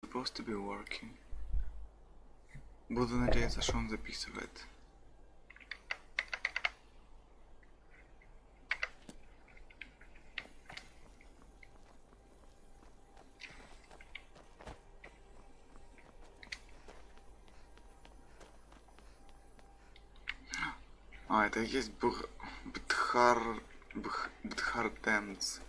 supposed to be working. Буду надеяться, что он записывает. А, это и есть Бдхарденц.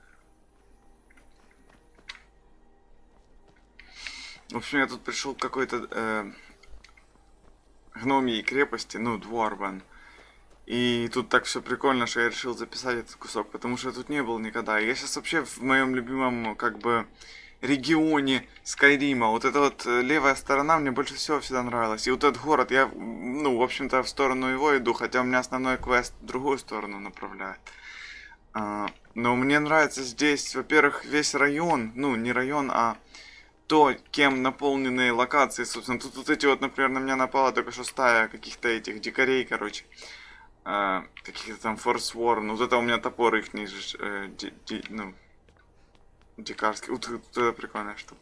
В общем, я тут пришел к какой-то гномьей крепости, ну, Дворбан. И тут так все прикольно, что я решил записать этот кусок, потому что я тут не был никогда. Я сейчас вообще в моем любимом, как бы, регионе Скайрима. Вот эта вот левая сторона мне больше всего всегда нравилась. И вот этот город, я, ну, в общем-то, в сторону его иду, хотя у меня основной квест в другую сторону направляет. Но мне нравится здесь, во-первых, весь район, ну, не район, а то, кем наполнены локации, собственно. Тут вот эти вот, например, на меня напала только что стая каких-то этих дикарей, короче. Каких-то там Forsworn. Вот это у меня топор их ниже, ну, дикарский. Вот это прикольная штука.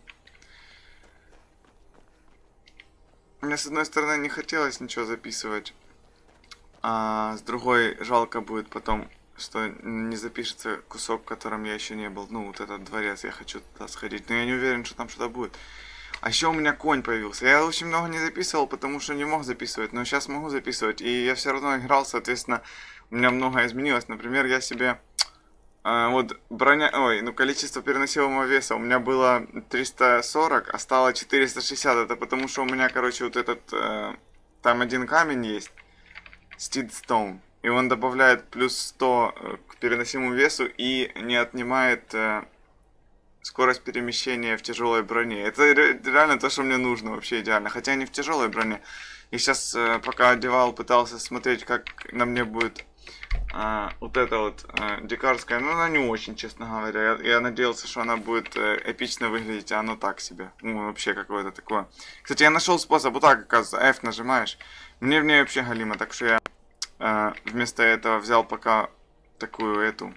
Мне с одной стороны не хотелось ничего записывать, а с другой жалко будет потом, что не запишется кусок, в котором я еще не был. Ну, вот этот дворец, я хочу туда сходить. Но я не уверен, что там что-то будет. А еще у меня конь появился. Я очень много не записывал, потому что не мог записывать. Но сейчас могу записывать. И я все равно играл, соответственно, у меня много изменилось. Например, я себе... вот броня... Ой, ну количество переносимого веса у меня было 340, а стало 460. Это потому что у меня, короче, вот этот... там один камень есть. Steedstone. И он добавляет плюс 100 к переносимому весу и не отнимает скорость перемещения в тяжелой броне. Это реально то, что мне нужно, вообще идеально. Хотя не в тяжелой броне. И сейчас, пока одевал, пытался смотреть, как на мне будет вот эта вот дикарская. Ну, она не очень, честно говоря. Я надеялся, что она будет эпично выглядеть, а оно так себе. Ну, вообще какое-то такое. Кстати, я нашел способ. Вот так, оказывается, F нажимаешь. Мне в ней вообще галимо, так что я вместо этого взял пока такую эту...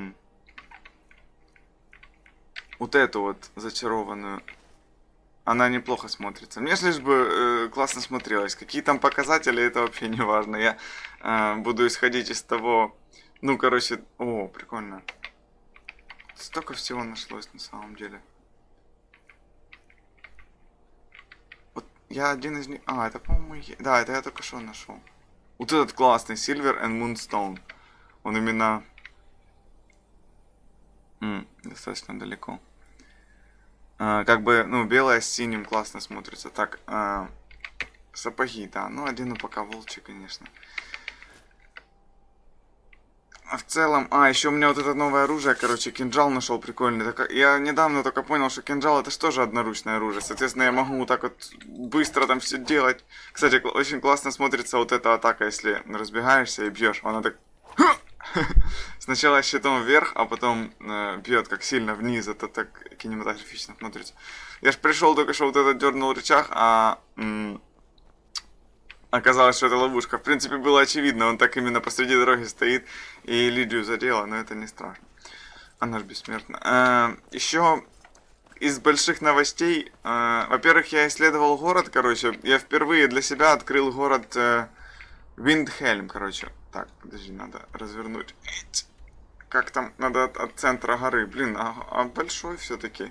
вот эту вот зачарованную. Она неплохо смотрится. Мне же лишь бы классно смотрелась. Какие там показатели, это вообще не важно. Я буду исходить из того... Ну, короче... О, прикольно. Столько всего нашлось на самом деле. Вот я один из них... А, это, по-моему... Да, это я только что нашел. Вот этот классный. Silver and Moonstone. Он именно... достаточно далеко. Как бы, ну, белое с синим классно смотрится. Так, сапоги, да. Ну, один пока волчий, конечно. А в целом... еще у меня вот это новое оружие, короче, кинжал нашел прикольный. Так, я недавно только понял, что кинжал это же тоже одноручное оружие. Соответственно, я могу вот так вот быстро там все делать. Кстати, очень классно смотрится вот эта атака, если разбегаешься и бьешь. Она так... Сначала щитом вверх, а потом бьет как сильно вниз. Это так кинематографично смотрится. Я ж пришел только что вот этот дернул рычаг, а оказалось, что это ловушка. В принципе, было очевидно. Он так именно посреди дороги стоит и Лидию задела, но это не страшно. Она же бессмертна. Еще из больших новостей. Во-первых, я исследовал город, короче. Я впервые для себя открыл город Виндхельм, короче. Так, подожди, надо развернуть. Как там? Надо от центра горы. Блин, а большой все-таки.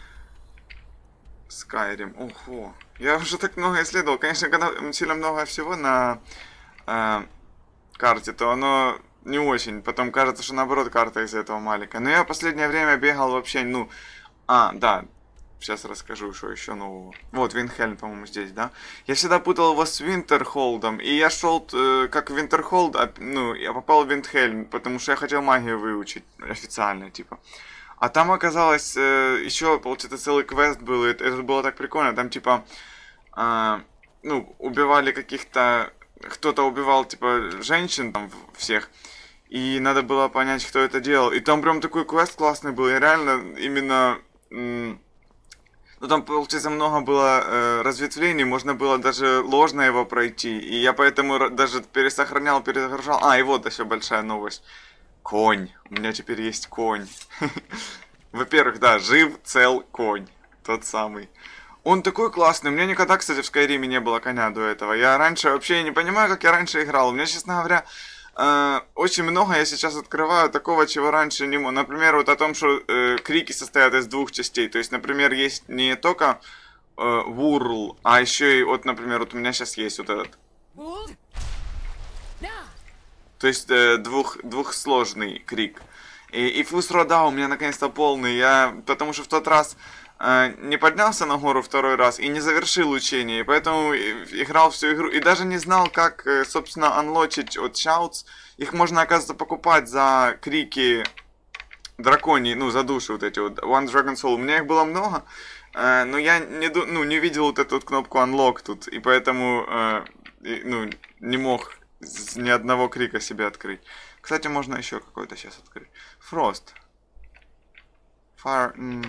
Скайрим. Ого. Я уже так много исследовал. Конечно, когда сильно много всего на карте, то оно не очень. Потом кажется, что наоборот карта из-за этого маленькая. Но я в последнее время бегал вообще, ну... да. Сейчас расскажу, что еще нового. Вот, Виндхельм, по-моему, здесь, да? Я всегда путал его с Винтерхолдом. И я шел как Винтерхолд, ну, я попал в Виндхельм, потому что я хотел магию выучить официально, типа. А там оказалось, еще, получается, целый квест был, и это было так прикольно. Там, типа, ну, убивали каких-то... Кто-то убивал, типа, женщин там всех. И надо было понять, кто это делал. И там прям такой квест классный был. Я реально именно... Ну, там, получается, много было разветвлений, можно было даже ложно его пройти. И я поэтому даже пересохранял, перезагружал. И вот еще большая новость. Конь. У меня теперь есть конь. Во-первых, да, жив, цел, конь. Тот самый. Он такой классный. У меня никогда, кстати, в Скайриме не было коня до этого. Я раньше вообще не понимаю, как я раньше играл. У меня, честно говоря, очень много я сейчас открываю такого, чего раньше не мог. Например, вот о том, что крики состоят из двух частей. То есть, например, есть не только Вурл, а еще и, вот, например, вот у меня сейчас есть вот этот. То есть двухсложный крик. И Фусро, да, у меня наконец-то полный. Потому что в тот раз не поднялся на гору второй раз и не завершил учение. И поэтому играл всю игру. И даже не знал, как, собственно, анлочить от Shouts. Их можно, оказывается, покупать за крики драконьи, ну, за души вот эти вот. One Dragon Soul. У меня их было много. Но я не видел вот эту вот кнопку Unlock тут. И поэтому, не мог ни одного крика себе открыть. Кстати, можно еще какой-то сейчас открыть. Frost. Fire.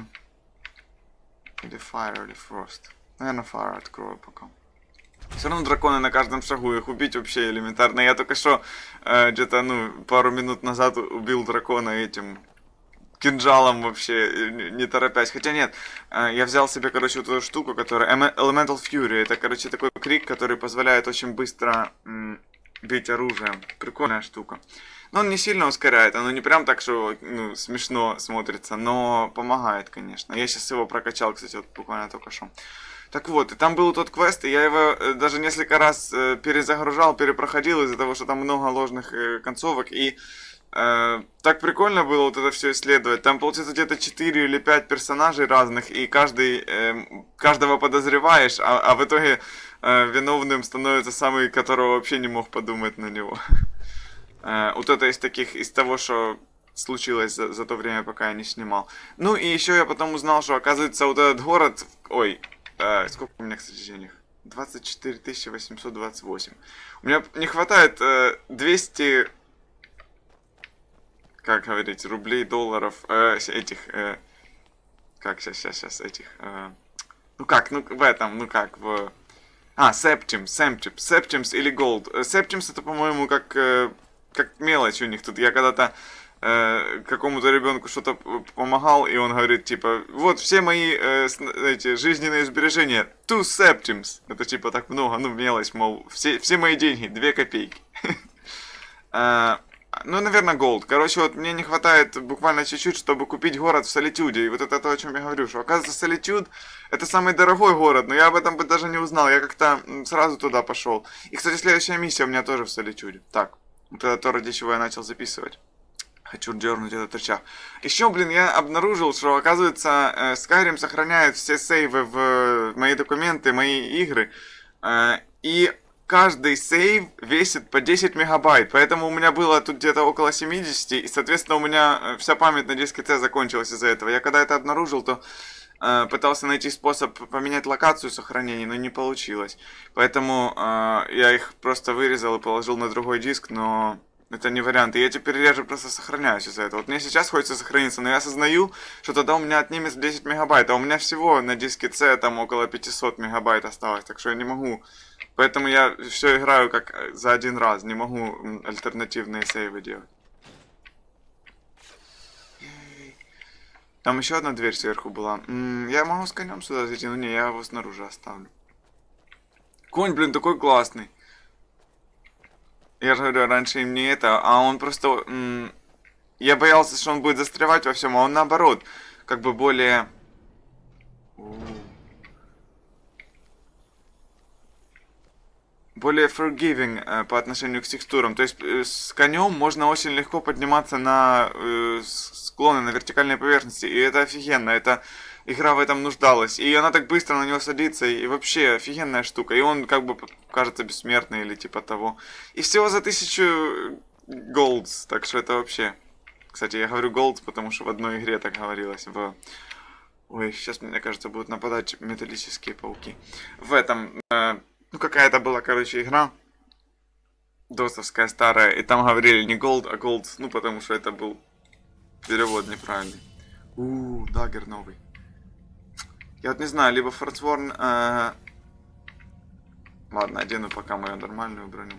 Или Fire, или Frost. Наверное, Fire открою пока. Все равно драконы на каждом шагу, их убить вообще элементарно. Я только что где-то, пару минут назад убил дракона этим кинжалом вообще, не торопясь. Хотя нет, я взял себе, короче, вот эту штуку, которая... Elemental Fury. Это, короче, такой крик, который позволяет очень быстро бить оружием. Прикольная штука. Но он не сильно ускоряет, оно не прям так, что смешно смотрится, но помогает, конечно. Я сейчас его прокачал, кстати, вот буквально только что. Так вот, и там был тот квест, и я его даже несколько раз перезагружал, перепроходил из-за того, что там много ложных концовок, и так прикольно было вот это все исследовать. Там, получается, где-то 4 или 5 персонажей разных, и каждого подозреваешь, а в итоге виновным становится самый, которого вообще не мог подумать на него. Вот это из того, что случилось за то время, пока я не снимал. Ну и еще я потом узнал, что оказывается вот этот город... Ой, сколько у меня, кстати, денег? 24 828. У меня не хватает 200... Как говорить, рублей, долларов, этих... как сейчас этих... Septims или Gold. Septims это, по-моему, как мелочь у них тут. Я когда-то какому-то ребенку что-то помогал, и он говорит, типа, вот все мои эти жизненные сбережения, 2 Septims. Это типа так много, мелочь, мол, все мои деньги, 2 копейки. Наверное, Gold. Короче, вот мне не хватает буквально чуть-чуть, чтобы купить город в Солитюде. И вот это то, о чем я говорю, что оказывается Солитюд это самый дорогой город, но я об этом бы даже не узнал. Я как-то сразу туда пошел. И, кстати, следующая миссия у меня тоже в Солитюде. Так, вот это то, ради чего я начал записывать. Хочу дернуть этот рычаг. Еще, я обнаружил, что, оказывается, Skyrim сохраняет все сейвы в мои документы, мои игры. И каждый сейв весит по 10 мегабайт, поэтому у меня было тут где-то около 70, и, соответственно, у меня вся память на диске C закончилась из-за этого. Я когда это обнаружил, то пытался найти способ поменять локацию сохранения, но не получилось. Поэтому я их просто вырезал и положил на другой диск, но это не вариант. И я теперь реже просто сохраняюсь из-за этого. Вот мне сейчас хочется сохраниться, но я осознаю, что тогда у меня отнимется 10 мегабайт, а у меня всего на диске C там около 500 мегабайт осталось, так что я не могу. Поэтому я все играю как за один раз, не могу альтернативные сейвы делать. Там еще одна дверь сверху была. Я могу с конем сюда зайти, но не, я его снаружи оставлю. Конь, такой классный. Я же говорю, раньше им не это, а он просто... я боялся, что он будет застревать во всем, а он наоборот, как бы более... более forgiving по отношению к текстурам. То есть с конем можно очень легко подниматься на склоны, на вертикальной поверхности. И это офигенно. Это игра в этом нуждалась. И она так быстро на него садится. И вообще офигенная штука. И он как бы кажется бессмертный или типа того. И всего за 1000 голдс. Так что это вообще... Кстати, я говорю голдс, потому что в одной игре так говорилось. Ой, сейчас, мне кажется, будут нападать металлические пауки. В этом... какая-то была, короче, игра досовская старая, и там говорили не Gold, а Gold, потому что это был перевод неправильный. Даггер новый. Я вот не знаю, либо Forsworn... Ладно, одену пока мою нормальную броню.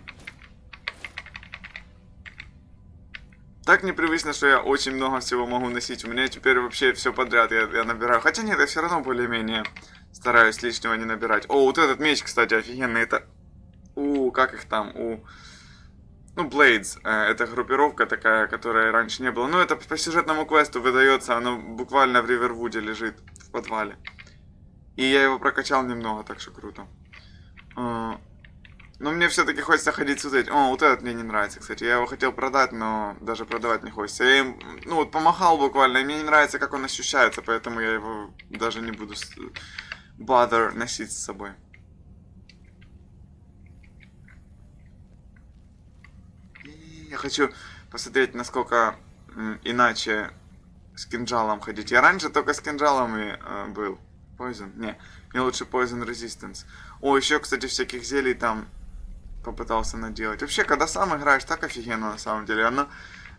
Так непривычно, что я очень много всего могу носить. У меня теперь вообще все подряд я набираю. Хотя нет, я все равно более-менее Стараюсь лишнего не набирать. О, вот этот меч, кстати, офигенный. Это... как их там? Ну, Blades. Это группировка такая, которая раньше не было. Ну, это по сюжетному квесту выдается. Оно буквально в Ривервуде лежит в подвале. И я его прокачал немного, так что круто. Но мне все-таки хочется ходить с этим. О, вот этот мне не нравится, кстати. Я его хотел продать, но даже продавать не хочется. Я им, ну, вот помахал буквально, и мне не нравится, как он ощущается, поэтому я его даже не буду bother носить с собой. И я хочу посмотреть, насколько иначе с кинжалом ходить. Я раньше только с кинжалами был. Poison? Не, мне лучше Poison Resistance. О, еще, кстати, всяких зелий там попытался наделать. Вообще, когда сам играешь, так офигенно на самом деле. Оно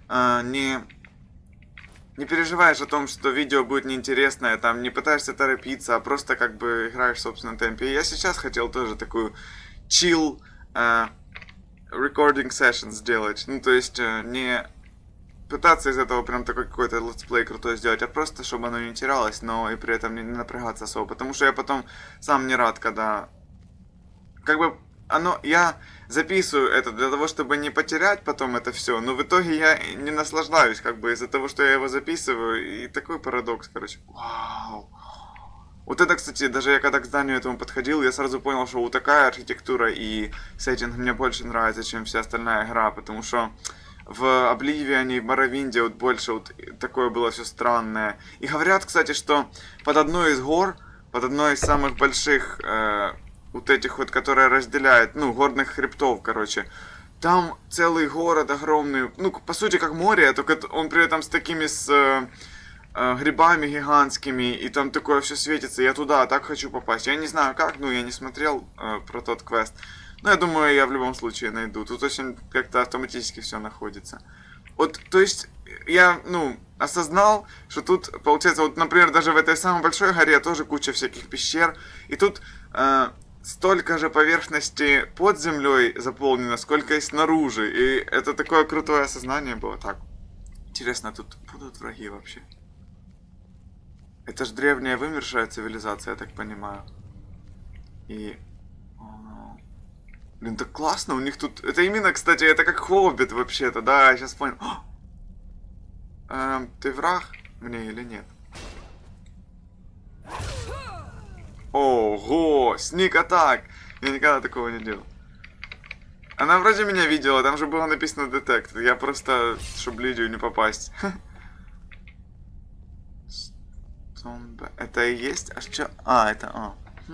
не переживаешь о том, что видео будет неинтересное, там не пытаешься торопиться, а просто как бы играешь в собственном темпе. И я сейчас хотел тоже такую chill recording session сделать. Ну, то есть не пытаться из этого прям такой какой-то летсплей крутой сделать, а просто чтобы оно не терялось, но и при этом не напрягаться особо. Потому что я потом сам не рад, когда как бы я записываю это для того, чтобы не потерять потом это все, но в итоге я не наслаждаюсь, как бы, из-за того, что я его записываю, и такой парадокс, короче. Вау. Вот это, кстати, даже я когда к зданию этому подходил, я сразу понял, что вот такая архитектура и сеттинг мне больше нравится, чем вся остальная игра, потому что в Oblivion и Morrowind'е вот больше вот такое было все странное. И говорят, кстати, что под одной из гор, под одной из самых больших вот этих вот, которые разделяют, ну, горных хребтов, короче. Там целый город огромный, ну, по сути, как море, только он при этом с такими, грибами гигантскими, и там такое все светится. Я туда так хочу попасть. Я не знаю как, ну, я не смотрел про тот квест. Но я думаю, я в любом случае найду. Тут очень как-то автоматически все находится. Вот, то есть, я, ну, осознал, что тут, получается, вот, например, даже в этой самой большой горе тоже куча всяких пещер, и тут столько же поверхности под землей заполнено, сколько и снаружи. И это такое крутое осознание было. Так, интересно, тут будут враги вообще? Это же древняя вымершая цивилизация, я так понимаю. И... Блин, так классно, у них тут... Это именно, кстати, это как Хоббит вообще-то, да, я сейчас понял. Ты враг мне или нет? Ого, сник атак! Я никогда такого не делал. Она вроде меня видела, там же было написано детект. Я просто, чтобы Лидию не попасть. Это и есть? А что? А, это...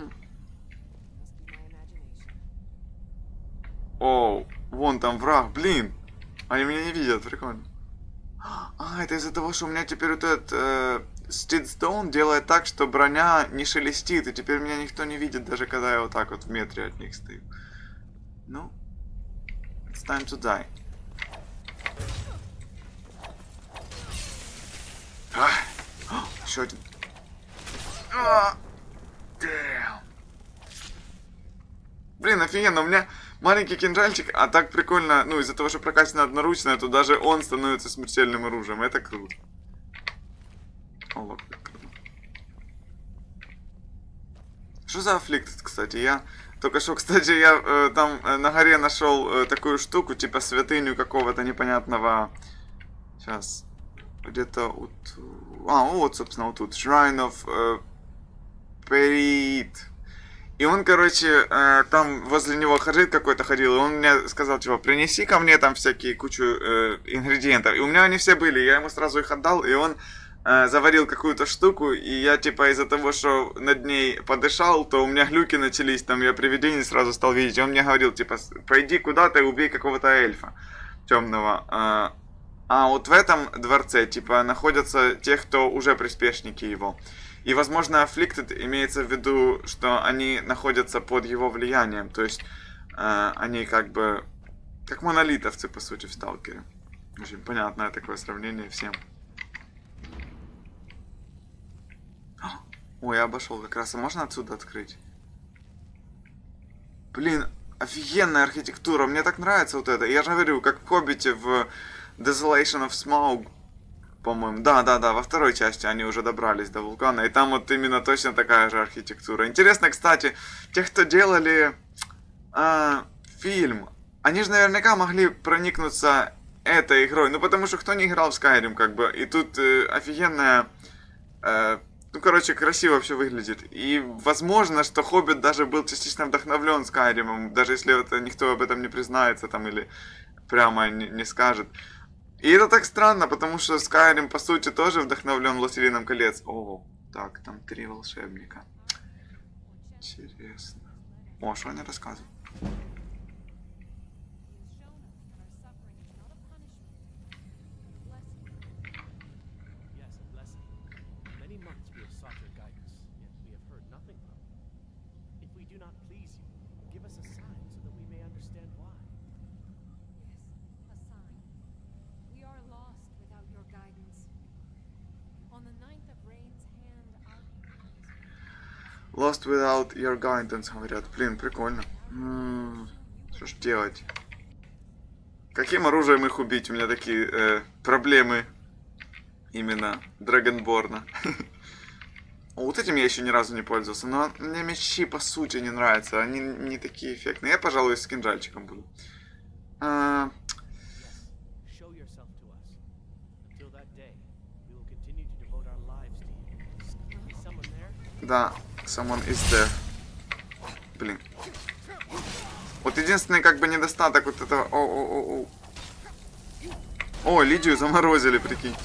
Оу, вон там враг, блин. Они меня не видят, прикольно. А, это из-за того, что у меня теперь вот этот Стидстоун делает так, что броня не шелестит, и теперь меня никто не видит, даже когда я вот так вот в метре от них стою. Ну, it's time to die. Еще один. Damn. Блин, офигенно, у меня маленький кинжальчик, а так прикольно, ну, из-за того, что прокачано одноручное, то даже он становится смертельным оружием. Это круто. О, круто. Что за аффликт, кстати? Я только что, кстати, я там на горе нашел такую штуку, типа святыню какого-то непонятного. Сейчас. Где-то вот... вот, собственно, вот тут. Shrine of Perit. И он, короче, там возле него ходит какой-то ходил, и он мне сказал, типа, принеси ко мне там всякие кучу ингредиентов. И у меня они все были, я ему сразу их отдал, и он заварил какую-то штуку, и я, типа, из-за того, что над ней подышал, то у меня глюки начались, там я привидение сразу стал видеть. И он мне говорил, типа, пойди куда-то и убей какого-то эльфа темного. А вот в этом дворце, типа, находятся те, кто уже приспешники его. И, возможно, Afflicted имеется в виду, что они находятся под его влиянием. То есть, они как бы... Как монолитовцы, по сути, в Сталкере. Очень понятное такое сравнение всем. Ой, я обошел как раз. А можно отсюда открыть? Блин, офигенная архитектура. Мне так нравится вот это. Я же говорю, как в Хоббите в Desolation of Smaug. по-моему. Да, во второй части они уже добрались до вулкана. И там вот именно точно такая же архитектура. Интересно, кстати, те, кто делали фильм, они же наверняка могли проникнуться этой игрой. Ну, потому что кто не играл в Skyrim, как бы. И тут офигенная... ну, короче, красиво все выглядит. И возможно, что Хоббит даже был частично вдохновлен Скайримом, даже если это никто об этом не признается там или прямо не скажет. И это так странно, потому что Skyrim, по сути, тоже вдохновлен Властелином колец. О, так, там 3 волшебника. Интересно. О, что они рассказывают? Lost without your guidance, говорят. Блин, прикольно. Что ж делать? Каким оружием их убить? У меня такие проблемы именно Драгонборна. Вот этим я еще ни разу не пользовался. Но мне мечи по сути не нравятся. Они не такие эффектные. Я, пожалуй, с кинжальчиком буду. Да, someone is there. Блин. Вот единственный как бы недостаток вот этого... О, Лидию заморозили, прикинь.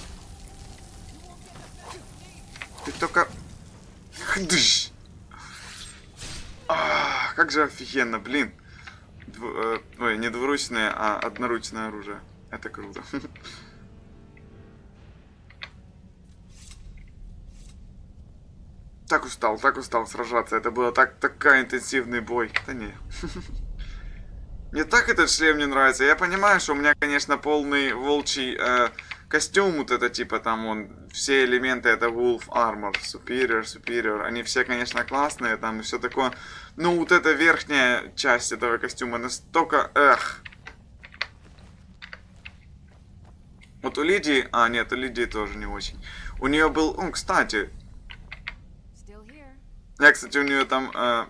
Ты только... Хдыщ! Как же офигенно, блин. Ой, не двуручное, а одноручное оружие. Это круто. Так устал сражаться. Это было такой интенсивный бой. Да не. Мне так этот шлем не нравится. Я понимаю, что у меня, конечно, полный волчий костюм. Вот это типа там все элементы это Wolf Armor. Superior. Они все, конечно, классные там и все такое. Но вот эта верхняя часть этого костюма настолько... Вот у Лидии... нет, у Лидии тоже не очень. У нее был... кстати... Я, кстати, у нее там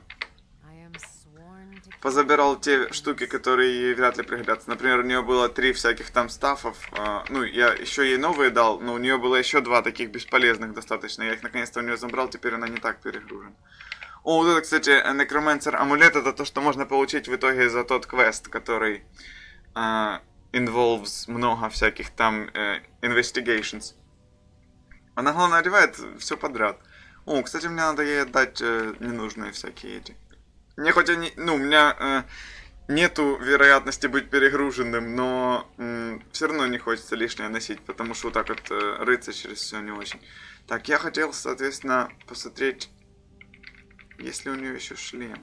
позабирал те штуки, которые ей вряд ли пригодятся. Например, у нее было 3 всяких там стафов. Ну, я еще ей новые дал, но у нее было еще 2 таких бесполезных достаточно. Я их наконец-то у нее забрал, теперь она не так перегружена. О, вот это, кстати, Necromancer амулет, это то, что можно получить в итоге за тот квест, который involves много всяких там investigations. Она, главное, одевает все подряд. О, кстати, мне надо ей отдать ненужные всякие эти. Мне хоть они... Ну, у меня нету вероятности быть перегруженным, но все равно не хочется лишнее носить, потому что вот так вот рыться через все не очень. Так, я хотел, соответственно, посмотреть, есть ли у нее еще шлем.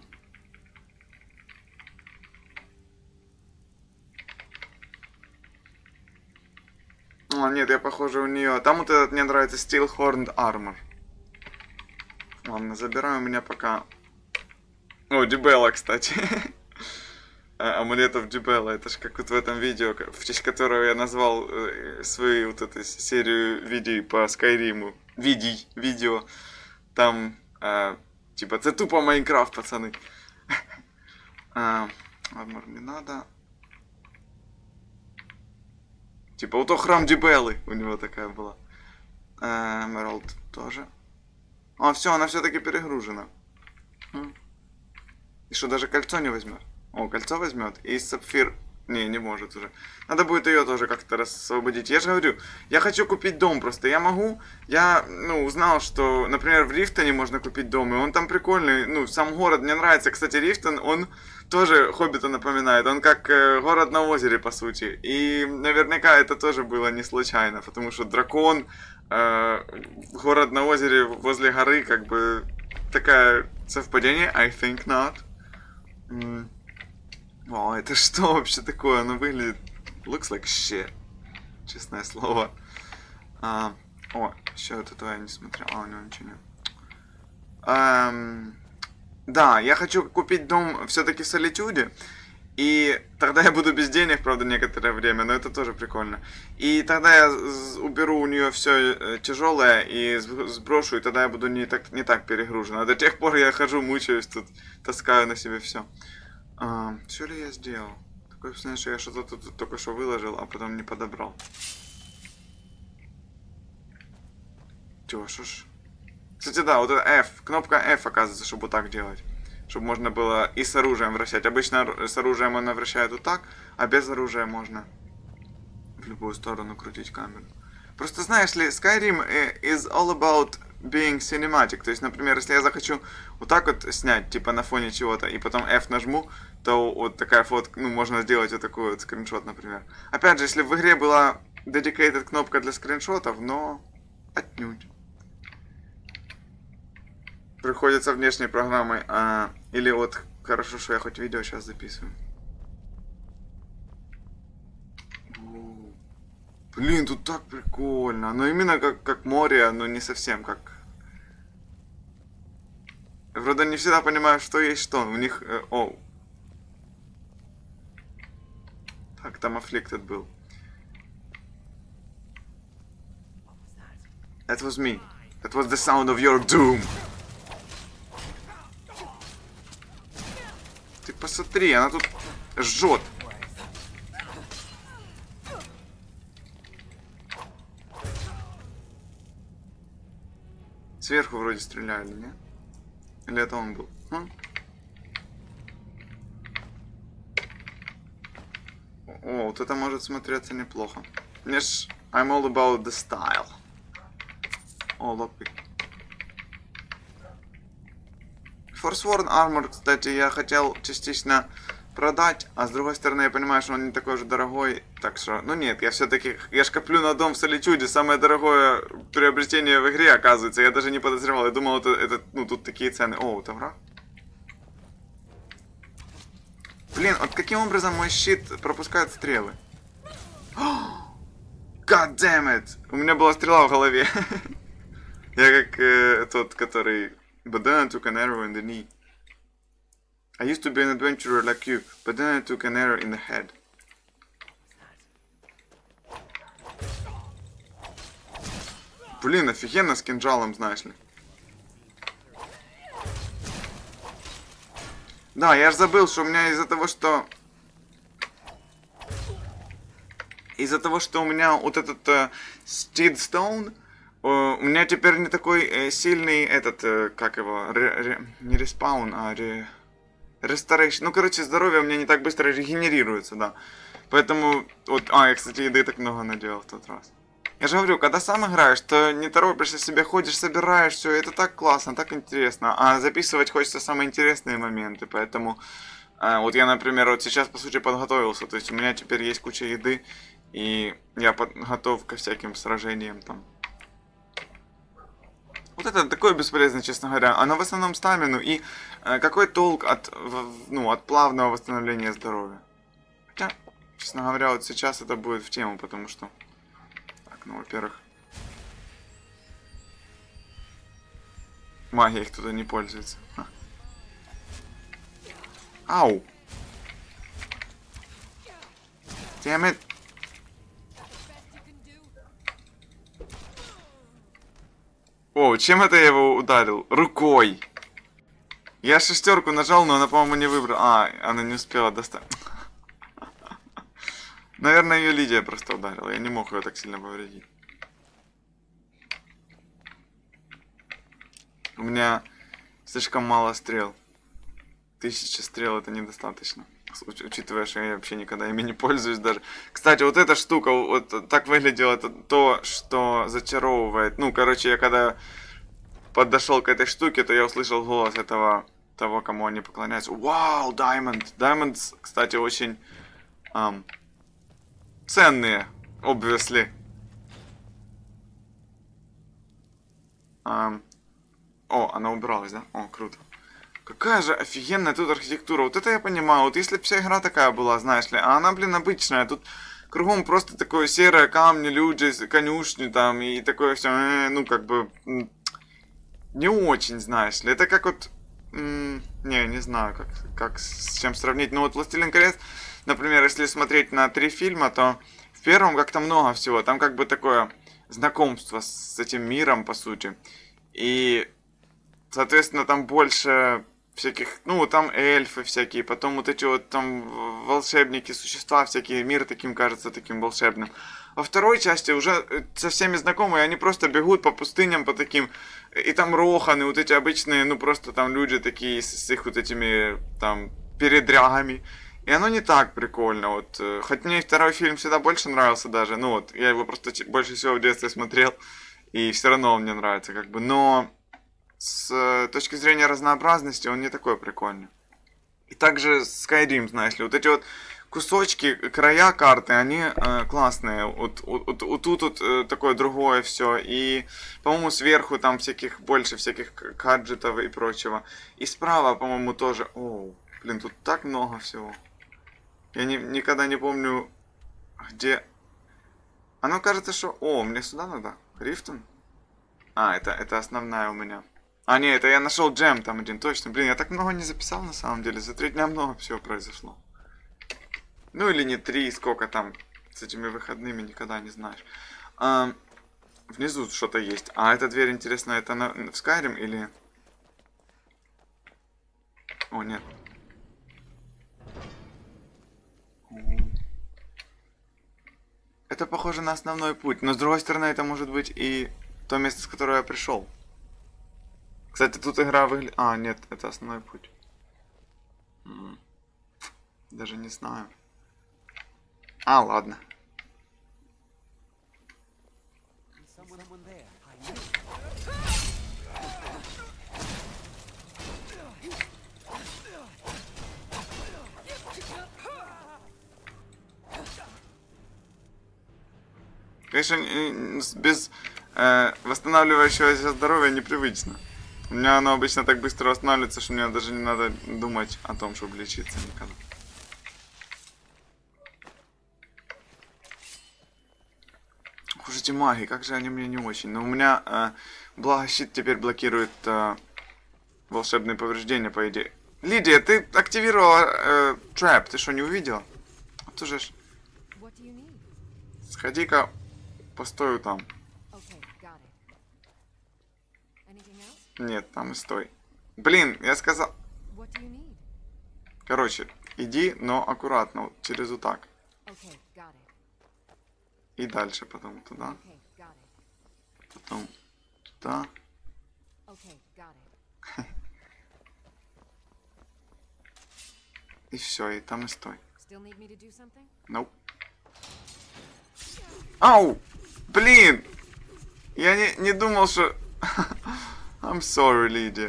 Нет, я похоже у нее... Там вот этот мне нравится Steel Horned Armor. Ладно, забираю у меня пока... О, Дибелла, кстати. Амулетов Дибелла. Это ж как вот в этом видео, в честь которого я назвал свою вот эту серию видео по Скайриму. Видео. Там, типа, это тупо Майнкрафт, пацаны. Армор не надо. Типа, вот то храм Дибеллы у него такая была. Эмералд тоже. Все, она все-таки перегружена. И что, даже кольцо не возьмет? О, кольцо возьмет. И сапфир... Не может уже. Надо будет ее тоже как-то освободить. Я же говорю, я хочу купить дом просто. Я могу... Я, узнал, что, например, в Рифтоне можно купить дом. И он там прикольный. Сам город мне нравится. Кстати, Рифтон, он тоже Хоббита напоминает. Он как город на озере, по сути. И наверняка это тоже было не случайно. Потому что дракон... город на озере возле горы, как бы такая совпадение. I think not. О, это что вообще такое? Оно выглядит... Looks like shit. Честное слово. Еще вот это я не смотрел. У него ничего нет. Да, я хочу купить дом все-таки в Солитюде. И тогда я буду без денег, правда, некоторое время, но это тоже прикольно. И тогда я уберу у нее все тяжелое и сброшу, и тогда я буду не так перегружен. А до тех пор я хожу, мучаюсь тут, таскаю на себе все. Все ли я сделал? Такое впечатление, что я что-то тут только что выложил, а потом не подобрал. Чего, что ж? Кстати, да, вот это F, кнопка F, оказывается, чтобы вот так делать. Чтобы можно было и с оружием вращать. Обычно с оружием она вращает вот так, а без оружия можно в любую сторону крутить камеру. Просто знаешь ли, Skyrim is all about being cinematic. То есть, например, если я захочу вот так вот снять, типа на фоне чего-то, и потом F нажму, то вот такая фотка, ну, можно сделать вот такой вот скриншот, например. Опять же, если в игре была dedicated кнопка для скриншотов, но отнюдь. Приходится внешней программой, или вот хорошо, что я хоть видео сейчас записываю. Блин, тут так прикольно. Но именно как море, но не совсем как... Вроде не всегда понимаю, что есть что. У них... Так, там Afflicted был. That was me. That was the sound of your doom. Ты посмотри, она тут жжет. Сверху вроде стреляли, не? Или это он был? О, вот это может смотреться неплохо. Мне ж... I'm all about the style. О, локпик. Forsworn Armor, кстати, я хотел частично продать, а с другой стороны я понимаю, что он не такой же дорогой, так что, ну нет, я все-таки, я ж коплю на дом в Соличуде, самое дорогое приобретение в игре, оказывается, я даже не подозревал, я думал, это ну тут такие цены. О, это враг? Блин, вот каким образом мой щит пропускает стрелы? God damn it! У меня была стрела в голове. Я как тот, который... But then I took an arrow in the knee. I used to be an adventurer like you, but then I took an arrow in the head. Блин, офигенно с кинжалом, знаешь ли. Да, я же забыл, что у меня из-за того, что... Из-за того, что у меня вот этот Steedstone... У меня теперь не такой сильный этот, как его, не респаун, а ресторейшн. Ну, короче, здоровье у меня не так быстро регенерируется, да. Поэтому, вот, я, кстати, еды так много наделал в тот раз. Я же говорю, когда сам играешь, то не торопишься себе, ходишь, собираешь, все, это так классно, так интересно. А записывать хочется самые интересные моменты, поэтому... Вот я, например, вот сейчас, по сути, подготовился. То есть у меня теперь есть куча еды, и я готов ко всяким сражениям там. Вот это такое бесполезно, честно говоря. Оно в основном стамину. И какой толк от плавного восстановления здоровья? Хотя, честно говоря, вот сейчас это будет в тему, потому что... Так, ну, во-первых... Магия их туда не пользуется. Ау! Damn it! О, чем это я его ударил? Рукой! Я шестерку нажал, но она, по-моему, не выбрала. Она не успела достать. Наверное, ее Лидия просто ударила. Я не мог ее так сильно повредить. У меня слишком мало стрел. 1000 стрел это недостаточно. Учитывая, что я вообще никогда ими не пользуюсь даже. Кстати, вот эта штука, вот так выглядела, это то, что зачаровывает. Ну, короче, я когда подошел к этой штуке, то я услышал голос того, кому они поклоняются. Вау, Diamond! Diamonds, кстати, очень ценные, obviously. О, она убралась, да? О, круто. Какая же офигенная тут архитектура. Вот это я понимаю. Вот если бы вся игра такая была, знаешь ли. А она, блин, обычная. Тут кругом просто такое серое камни, люди, конюшни там. И такое все, ну, как бы... Не очень, знаешь ли. Это как вот... не знаю, как с чем сравнить. Ну вот «Властелин колец», например, если смотреть на 3 фильма, то в первом как-то много всего. Там как бы такое знакомство с этим миром, по сути. И, соответственно, там больше всяких, ну, там эльфы всякие, потом вот эти вот там волшебники, существа всякие, мир таким кажется таким волшебным. Во второй части уже со всеми знакомые, они просто бегут по пустыням, по таким, и там роханы, вот эти обычные, ну, просто там люди такие с их вот этими, там, передрягами. И оно не так прикольно, вот. Хоть мне второй фильм всегда больше нравился даже, ну, вот, я его просто больше всего в детстве смотрел, и все равно он мне нравится, как бы, но с точки зрения разнообразности он не такой прикольный. И также Skyrim, знаешь ли, вот эти вот кусочки, края карты, они классные. Вот тут вот такое другое все. И, по-моему, сверху там всяких больше всяких гаджетов и прочего. И справа, по-моему, тоже. Оу, блин, тут так много всего. Я никогда не помню, где... Оно кажется, что... О, мне сюда надо. Рифтон? А, это основная у меня. А, не, это я нашел джем там один, точно. Блин, я так много не записал на самом деле. За 3 дня много всего произошло. Ну или не 3, сколько там с этими выходными, никогда не знаешь. Внизу что-то есть. А эта дверь, интересно, это в Skyrim или... О, нет. Это похоже на основной путь, но с другой стороны это может быть и то место, с которого я пришел. Кстати, тут игра выглядит... А, нет, это основной путь. Даже не знаю. А, ладно. Конечно, без восстанавливающегося здоровья непривычно. У меня оно обычно так быстро восстанавливается, что мне даже не надо думать о том, чтобы лечиться никогда. Уж эти маги, как же они мне не очень. Но у меня, благо, щит теперь блокирует волшебные повреждения, по идее. Лидия, ты активировала трэп, ты что, не увидела? Вот уже ж. Сходи-ка, постою там. Нет, там и стой. Блин, я сказал... Короче, иди, но аккуратно, вот, через вот так. И дальше потом туда. Потом туда. И все, и там и стой. Nope. Ау! Блин! Я не думал, что... I'm sorry, Лидия.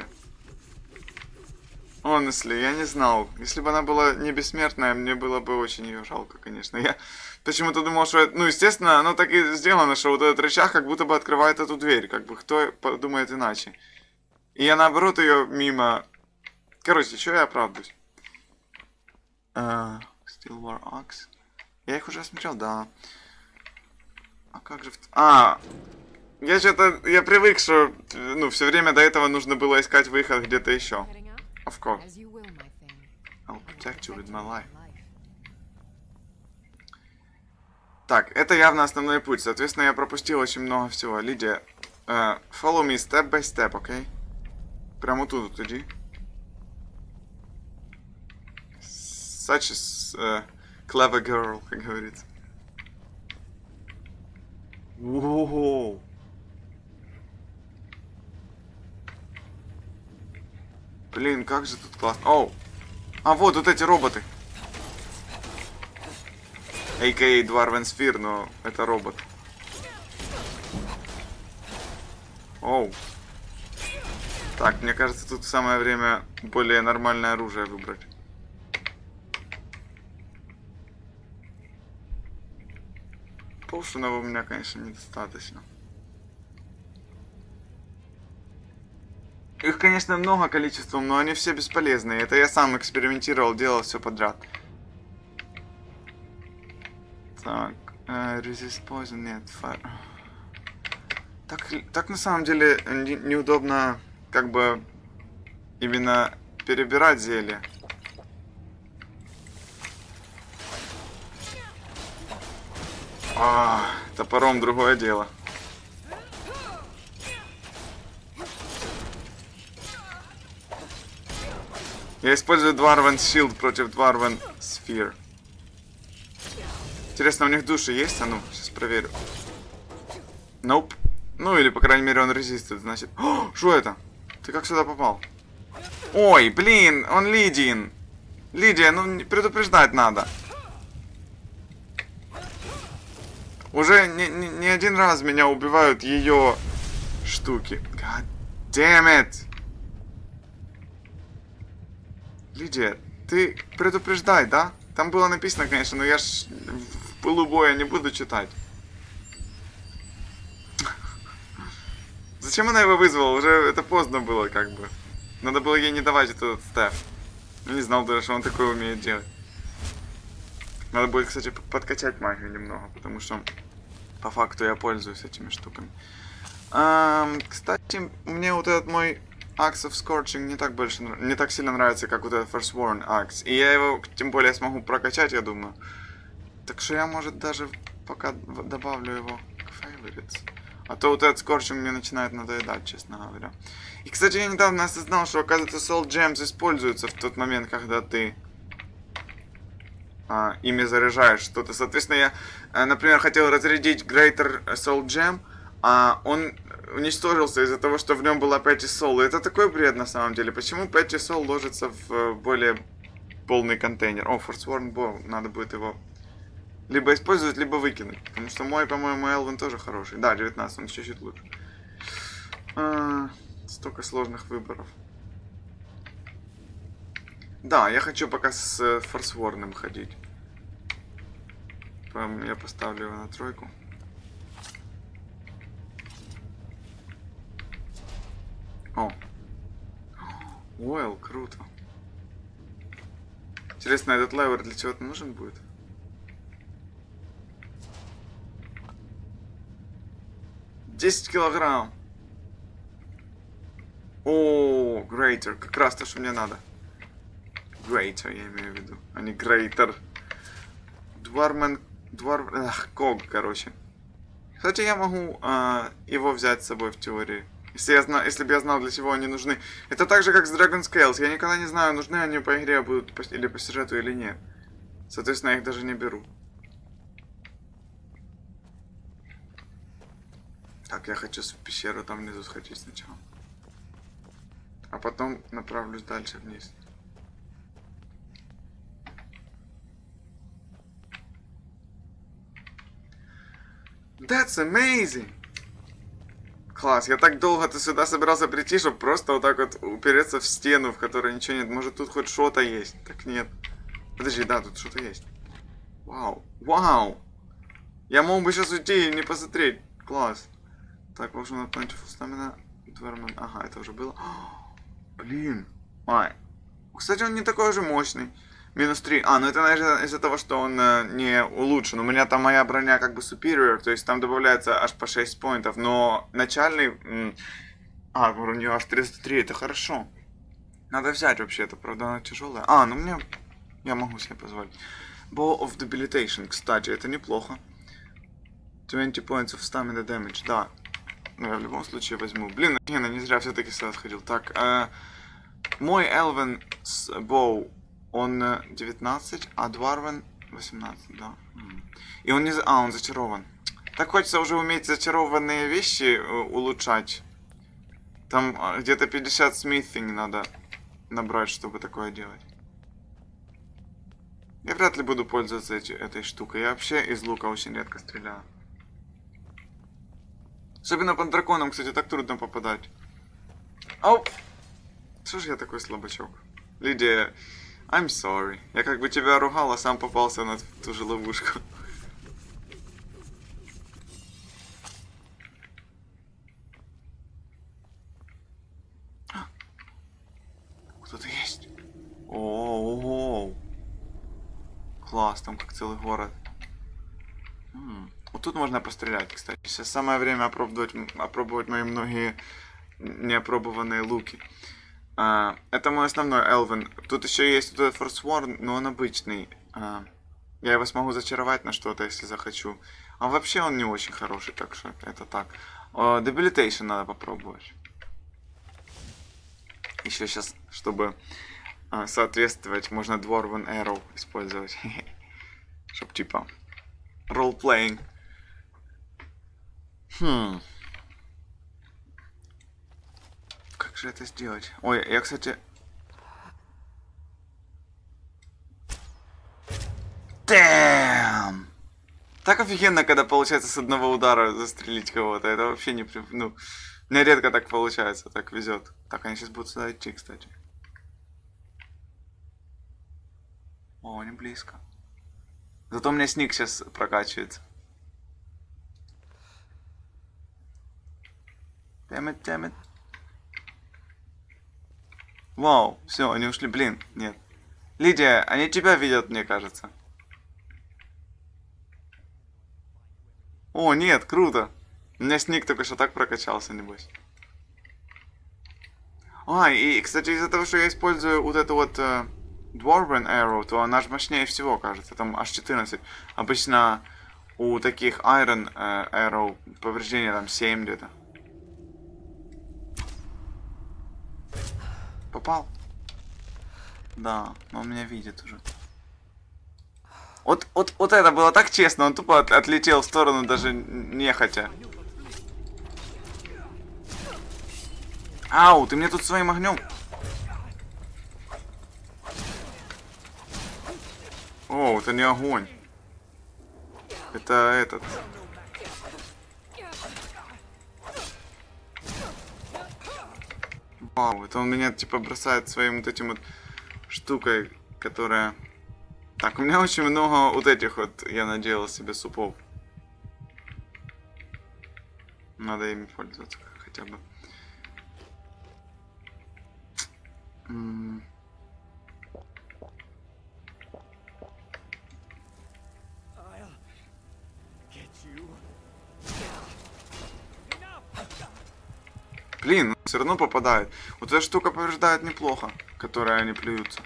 Honestly, я не знал. Если бы она была не бессмертная, мне было бы очень ее жалко, конечно. Я почему-то думал, что... Ну, естественно, оно так и сделано, что вот этот рычаг как будто бы открывает эту дверь. Как бы кто подумает иначе. И я наоборот ее мимо... Короче, что я оправдываюсь? Steel War Axe. Я их уже смотрел, да. А как же... Я что-то... Я привык, что... Ну, все время до этого нужно было искать выход где-то еще. Of course. I'll protect you with my life. Так, это явно основной путь. Соответственно, я пропустил очень много всего. Лидия, follow me step by step, окей? Прямо тут иди. Such a clever girl, как говорится. Воу. Блин, как же тут классно. Оу. А вот эти роботы. A.K.A. Dwarven Sphere, но это робот. Оу. Так, мне кажется, тут самое время более нормальное оружие выбрать. Поушенного у меня, конечно, недостаточно. Их, конечно, много количеством, но они все бесполезные. Это я сам экспериментировал, делал все подряд. Так, resist poison, нет, fire. Так на самом деле неудобно, как бы, именно перебирать зелья. Топором другое дело. Я использую Dwarven Shield против Dwarven Sphere. Интересно, у них души есть? А ну, сейчас проверю. Nope. Ну, или, по крайней мере, он резистит, значит... О, что это? Ты как сюда попал? Ой, блин, он Лидиин. Лидия, ну, предупреждать надо. Уже не один раз меня убивают ее штуки. God damn it. Лидия, ты предупреждай, да? Там было написано, конечно, но я ж в пылу боя не буду читать. Зачем она его вызвала? Уже это поздно было, как бы. Надо было ей не давать этот стеф. Я не знал даже, что он такое умеет делать. Надо будет, кстати, подкачать магию немного, потому что по факту я пользуюсь этими штуками. Кстати, мне вот этот мой Axe of Scorching не так сильно нравится, как вот этот Forsworn Axe. И я его, тем более, смогу прокачать, я думаю. Так что я, может, даже пока добавлю его к favorites. А то вот этот Scorching мне начинает надоедать, честно говоря. И, кстати, я недавно осознал, что, оказывается, Soul Gems используются в тот момент, когда ты ими заряжаешь что-то. Соответственно, я, например, хотел разрядить Greater Soul Gem, а он уничтожился из-за того, что в нем было Petty Soul. И это такой бред на самом деле. Почему Petty Soul ложится в более полный контейнер? О, Forsworn Bow. Надо будет его либо использовать, либо выкинуть. Потому что мой, по-моему, Элвин тоже хороший. Да, 19, он чуть-чуть лучше. Столько сложных выборов. Да, я хочу пока с Forsworn ходить. Я поставлю его на тройку. О. Ойл, круто. Интересно, этот левер для чего-то нужен будет? $10 килограмм. О, Greater. Как раз то, что мне надо. Greater, я имею в виду, а не Greater. Ког, короче. Кстати, я могу его взять с собой в теории. Если бы я знал, для чего они нужны. Это так же, как с Dragon Scales. Я никогда не знаю, нужны они по игре будут или по сюжету, или нет. Соответственно, я их даже не беру. Так, я хочу в пещеру там внизу сходить сначала. А потом направлюсь дальше вниз. That's amazing! Класс, я так долго-то сюда собирался прийти, чтобы просто вот так вот упереться в стену, в которой ничего нет. Может, тут хоть что-то есть? Так нет. Подожди, да, тут что-то есть. Вау, вау! Я мог бы сейчас уйти и не посмотреть. Класс. Так, можно на Plentiful Stamina. Dwarven. Ага, это уже было. Блин. Кстати, он не такой же мощный. Минус 3. Ну это, наверное, из-за того, что он не улучшен. У меня там моя броня как бы superior, то есть там добавляется аж по 6 поинтов, но начальный... у нее аж 303, это хорошо. Надо взять вообще, это, правда, она тяжелая. Ну мне... Я могу себе позволить. Bow of Debilitation, кстати, это неплохо. 20 points of stamina damage, да. Ну, я в любом случае возьму. Блин, не зря все-таки сюда сходил. Так, мой Elven Bow, он 19, а Dwarven 18, да. И он не... он зачарован. Так хочется уже уметь зачарованные вещи улучшать. Там где-то 50 смithing надо набрать, чтобы такое делать. Я вряд ли буду пользоваться этой штукой. Я вообще из лука очень редко стреляю. Особенно под драконом, кстати, так трудно попадать. Ау! Что ж я такой слабачок? Лидия, I'm sorry. Я как бы тебя ругал, а сам попался на ту же ловушку. Кто-то есть. О-о-о. Класс, там как целый город. Вот тут можно пострелять, кстати. Сейчас самое время опробовать мои многие неопробованные луки. Это мой основной Элвин. Тут еще есть вот этот Forsworn, но он обычный. Я его смогу зачаровать на что-то, если захочу. А вообще он не очень хороший, так что это так. Debilitation надо попробовать. Еще сейчас, чтобы соответствовать, можно Dwarven Arrow использовать. Чтоб типа role-playing. Как же это сделать? Ой, я, кстати... Damn! Так офигенно, когда получается с одного удара застрелить кого-то. Это вообще не... Ну, мне редко так получается, так везет. Так, они сейчас будут сюда идти, кстати. О, не близко. Зато у меня сник сейчас прокачивается. Damn it. Вау, все, они ушли. Блин, нет. Лидия, они тебя видят, мне кажется. О, нет, круто. У меня сник только что так прокачался, небось. И, кстати, из-за того, что я использую вот эту вот Dwarven Arrow, то она же мощнее всего, кажется. Там аж 14. Обычно у таких Iron Arrow повреждения там 7 где-то. Попал? Да, но он меня видит уже. Вот это было так честно, он тупо отлетел в сторону, даже нехотя. Ау, ты мне тут своим огнем. О, это не огонь. Это этот. Вау, это он меня типа бросает своим вот этим вот штукой, которая... Так, у меня очень много вот этих вот, я наделал себе супов. Надо ими пользоваться хотя бы. Блин, все равно попадает. Вот эта штука повреждает неплохо, которая они плюются.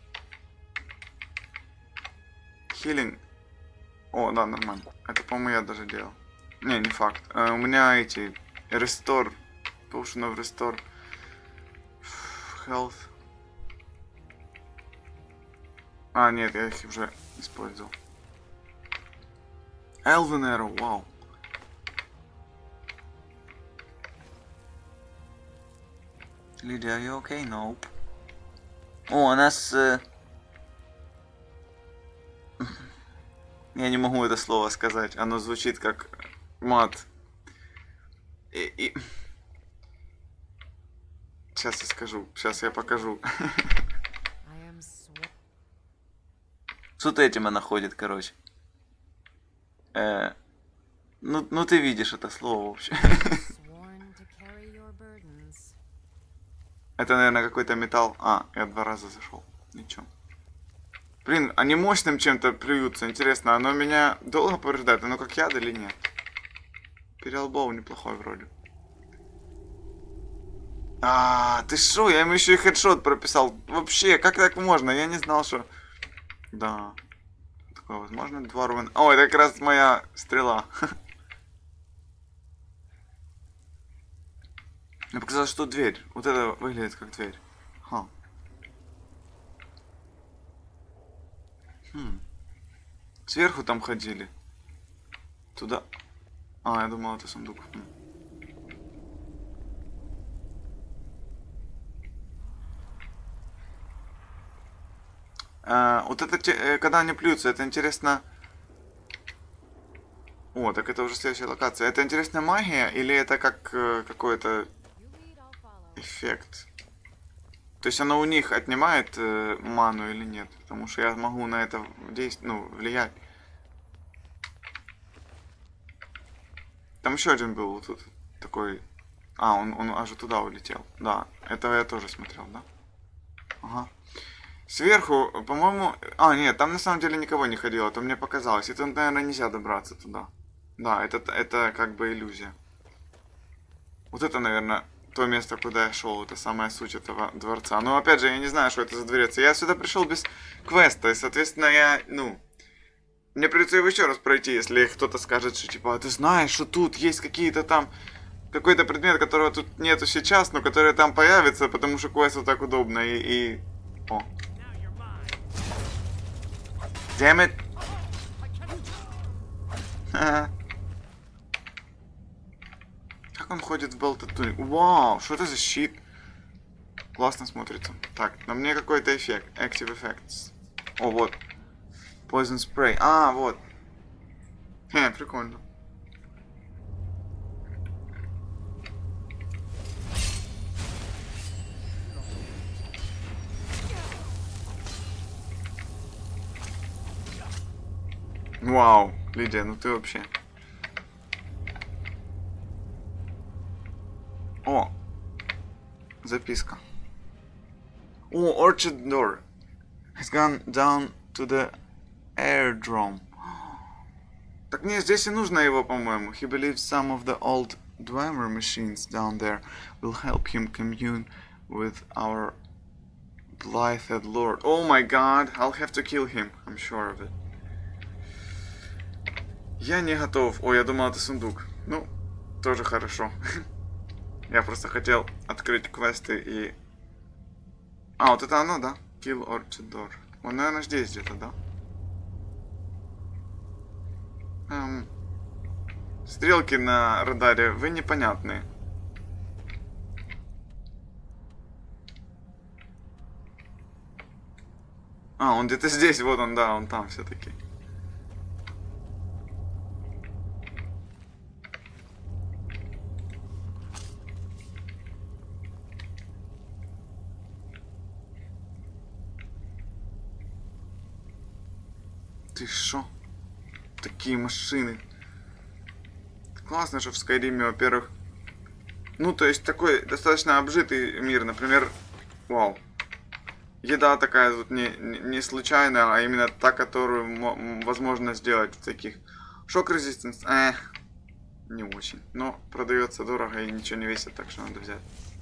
Хилинг. О, да, нормально. Это, по-моему, я даже делал. Не факт. У меня эти... Restore. Potion of Restore. Health. Нет, я их уже использовал. Elven Arrow, вау. Лидия, are you okay? Nope. О, у нас... Я не могу это слово сказать. Оно звучит как мат. Сейчас я скажу. Сейчас я покажу. С вот этим она ходит, короче. Ну ты видишь это слово вообще. Это, наверное, какой-то металл. Я 2 раза зашел. Ничего. Блин, они мощным чем-то плюются. Интересно, оно меня долго повреждает? Оно как яд или нет? Перелбоу неплохой вроде. Ты шо? Я ему еще и хедшот прописал. Вообще, как так можно? Я не знал, что... Да. Такое возможно. Dwarven... О, это как раз моя стрела. Мне показалось, что дверь. Вот это выглядит как дверь. Сверху там ходили. Туда. Я думал, это сундук. Вот это, когда они плюются, это интересно... О, так это уже следующая локация. Это интересная магия или это как какой-то эффект? То есть оно у них отнимает ману или нет? Потому что я могу на это влиять. Там еще один был тут такой... он аж туда улетел. Да, этого я тоже смотрел, да? Ага. Сверху, по-моему... нет, там на самом деле никого не ходило, то мне показалось. Это, наверное, нельзя добраться туда. Да, это как бы иллюзия. Вот это, наверное, то место, куда я шел. Это самая суть этого дворца. Но опять же, я не знаю, что это за дворец. Я сюда пришел без квеста, и, соответственно, я, ну... Мне придется его еще раз пройти, если кто-то скажет, что типа, а ты знаешь, что тут есть какие-то там... Какой-то предмет, которого тут нету сейчас, но который там появится, потому что квест вот так удобно, и... О. Damn it! Как он ходит в Белтатуне? Вау, что это за щит? Классно смотрится. Так, на мне какой-то эффект. Active Effects. О, вот. Poison Spray. А, вот. Прикольно. Вау, Лидия, ну ты вообще. О, записка. О, Orchard Door has gone down to the airdrome. Так мне здесь и нужно его, по-моему. He believes some of the old Dwemer machines down there will help him commune with our blighted lord. Oh my god, I'll have to kill him. I'm sure of it. Я не готов. Ой, я думал, это сундук. Ну, тоже хорошо. Я просто хотел открыть квесты и... А, вот это оно, да? Kill Orchard Door. Он, наверное, здесь где-то, да? Стрелки на радаре, вы непонятные. А, он где-то здесь, вот он, да, он там все-таки. Ты шо? Такие машины. Классно, что в Скайриме, во-первых... Ну, то есть, такой достаточно обжитый мир. Например, вау. Еда такая вот не случайная, а именно та, которую возможно сделать в таких... Шок резистенс. Не очень. Но продается дорого и ничего не весит, так что надо взять.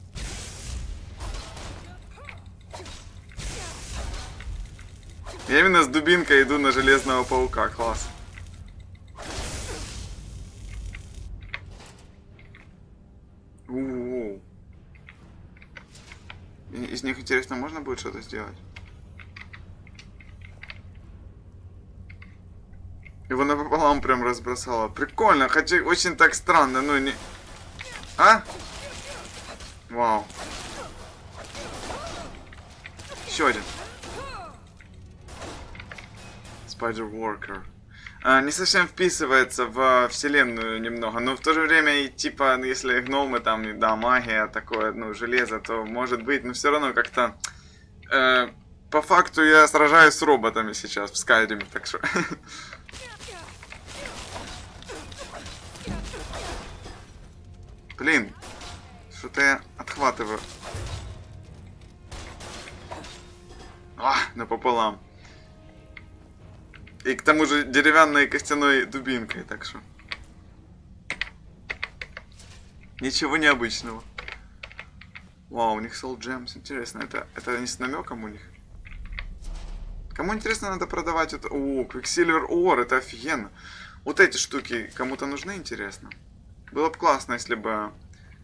Я именно с дубинкой иду на Железного Паука. Класс. У-у-у. Из них, интересно, можно будет что-то сделать? Его напополам прям разбросало. Прикольно, хотя очень так странно, ну не... А? Вау. Еще один. Spider Worker. Не совсем вписывается в вселенную немного, но в то же время и типа, если гномы там, да, магия, такое, ну, железо, то может быть, но все равно как-то... по факту я сражаюсь с роботами сейчас в Скайриме, так что... Блин, что-то я отхватываю. Напополам. И к тому же деревянной костяной дубинкой, так что... Ничего необычного. Вау, у них Soul Gems, интересно, это не с намеком у них? Кому интересно, надо продавать это... О, Quicksilver Ore, это офигенно. Вот эти штуки кому-то нужны, интересно? Было бы классно, если бы...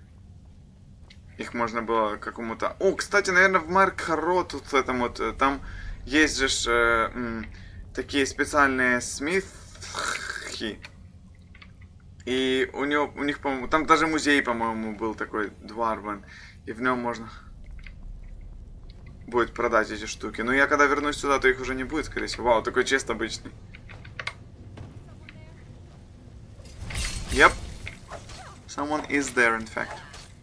Их можно было какому-то... О, кстати, наверное, в Маркхаро тут этом вот... Там есть же... такие специальные смитхи. И у них, по-моему, там даже музей, по-моему, был такой Дварван. И в нем можно будет продать эти штуки. Но я когда вернусь сюда, то их уже не будет, скорее всего. Вау, такой чест обычный. Yep. Someone is there, in fact.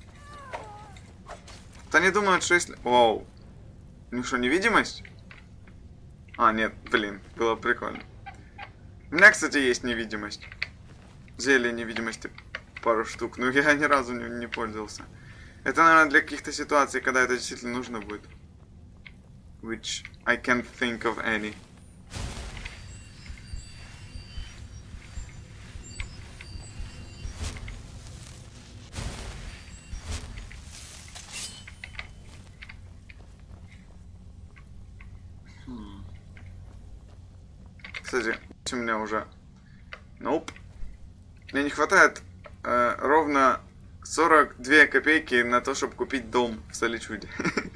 Вот они думают, что если... Вау. У них что, невидимость? А, нет, блин, было прикольно. У меня, кстати, есть невидимость. Зелье невидимости пару штук, но я ни разу не пользовался. Это, наверное, для каких-то ситуаций, когда это действительно нужно будет. Which I can't think of any. Кстати, у меня уже... Nope. Мне не хватает ровно 42 копейки на то, чтобы купить дом в Соличуде.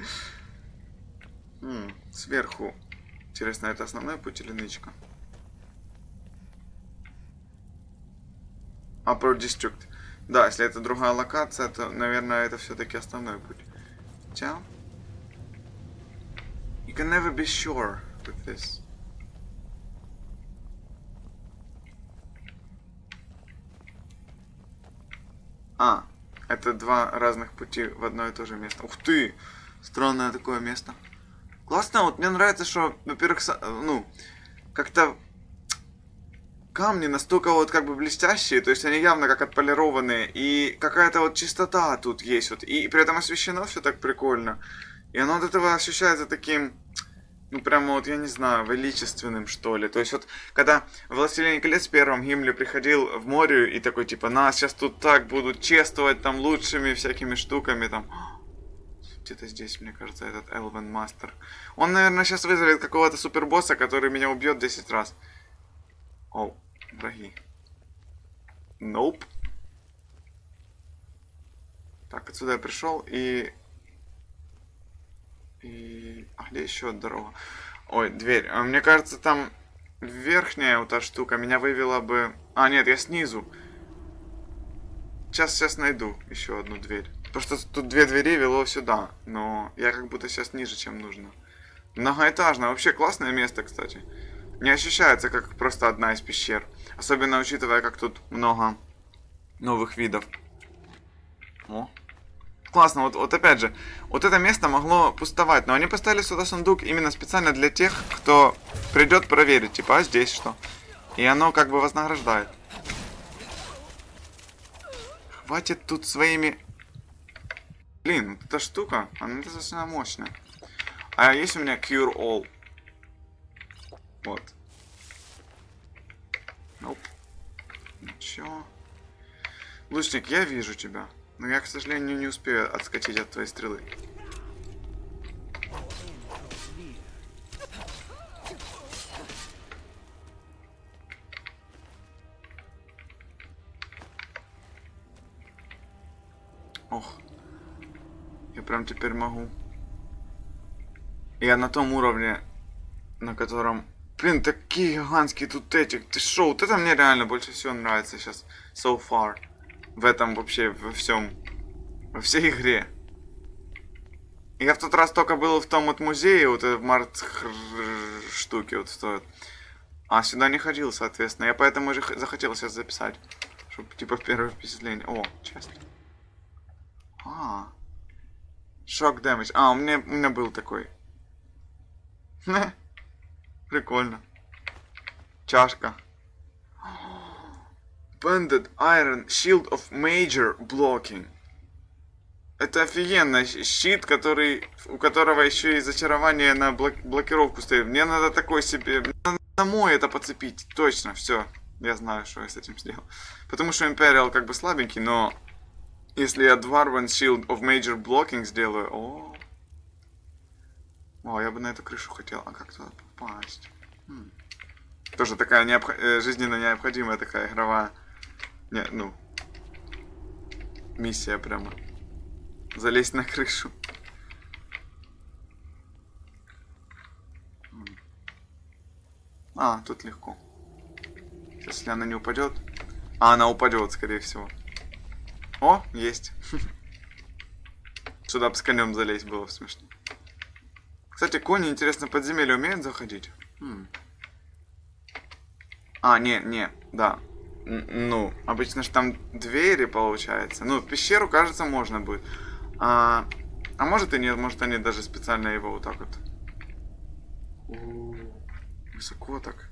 Сверху. Интересно, это основной путь или нычка? Upper District. Да, если это другая локация, то, наверное, это все-таки основной путь. Хотя... You can never be sure with this. А, это два разных пути в одно и то же место. Ух ты! Странное такое место. Классно, вот мне нравится, что, во-первых, ну, как-то камни настолько вот как бы блестящие, то есть они явно как отполированные, и какая-то вот чистота тут есть, вот, и при этом освещено все так прикольно. И оно от этого ощущается таким, ну прямо вот, я не знаю, величественным, что ли. То есть вот, когда в «Властелине колец» первом Гимли приходил в море и такой, типа, нас сейчас тут так будут чествовать там лучшими всякими штуками, там... Где-то здесь, мне кажется, этот Elven Master. Он, наверное, сейчас вызовет какого-то супербосса, который меня убьет 10 раз. О, враги. Nope. Так, отсюда я пришел и... А где еще дорога? Ой, дверь. А, мне кажется, там верхняя вот та штука меня вывела бы... А, нет, я снизу. Сейчас найду еще одну дверь. Потому что тут две двери вело сюда. Но я как будто сейчас ниже, чем нужно. Многоэтажное. Вообще классное место, кстати. Не ощущается, как просто одна из пещер. Особенно учитывая, как тут много новых видов. О. Классно. Вот опять же. Вот это место могло пустовать. Но они поставили сюда сундук именно специально для тех, кто придет проверить. Типа, а здесь что? И оно как бы вознаграждает. Хватит тут своими... Блин, вот эта штука, она достаточно мощная. А есть у меня Cure All. Вот. Nope. Ничего. Лучник, я вижу тебя. Но я, к сожалению, не успею отскочить от твоей стрелы. Ох. Я прям теперь могу. Я на том уровне, на котором... Блин, такие гигантские тут эти. Ты шо? Вот это мне реально больше всего нравится сейчас. So far. В этом вообще, во всем. Во всей игре. Я в тот раз только был в том вот музее, вот в март штуки вот стоят. А сюда не ходил, соответственно. Я поэтому же захотел сейчас записать. Чтобы типа в первое впечатление. О, часть. Шок дэмэдж. А, у меня был такой. Прикольно. Чашка. Banded Iron Shield of Major Blocking. Это офигенно. Щит, у которого еще и зачарование на блокировку стоит. Мне надо такой себе... Мне надо на мой это подцепить. Точно, все. Я знаю, что я с этим сделал. Потому что Imperial как бы слабенький, но... Если я Dwarven Shield of Major Blocking сделаю... О, я бы на эту крышу хотел. А как туда попасть? Тоже такая жизненно необходимая такая игровая... миссия прямо. Залезть на крышу. А, тут легко. Если она не упадет. А, она упадет, скорее всего. О, есть. Сюда бы с конем залезть было смешно. Кстати, кони, интересно, подземелья умеют заходить? А, не, да. Ну, обычно же там двери, получается. Ну, в пещеру, кажется, можно будет. А может и нет, может они даже специально его вот так вот. Высоко так.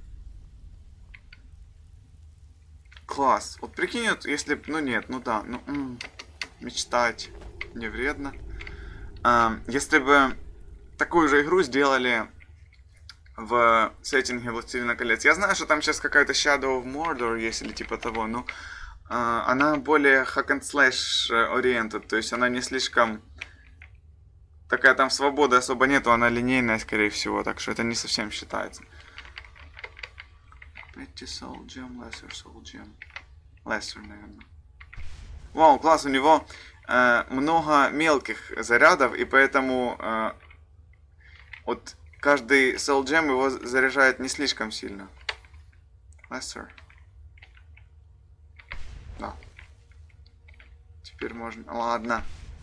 Класс. Вот прикинь, вот, если... Ну нет, ну да. Мечтать не вредно. Если бы такую же игру сделали в сеттинге «Властелина колец». Я знаю, что там сейчас какая-то Shadow of Mordor есть или типа того, но она более hack and slash oriented, то есть она не слишком такая там свободы особо нету, она линейная, скорее всего, так что это не совсем считается. Petty Soul Gem, Lesser Soul Gem. Lesser, наверное. Вау, класс, у него много мелких зарядов, и поэтому вот каждый Soul Gem его заряжает не слишком сильно. Lesser. Да. Теперь можно... Ладно.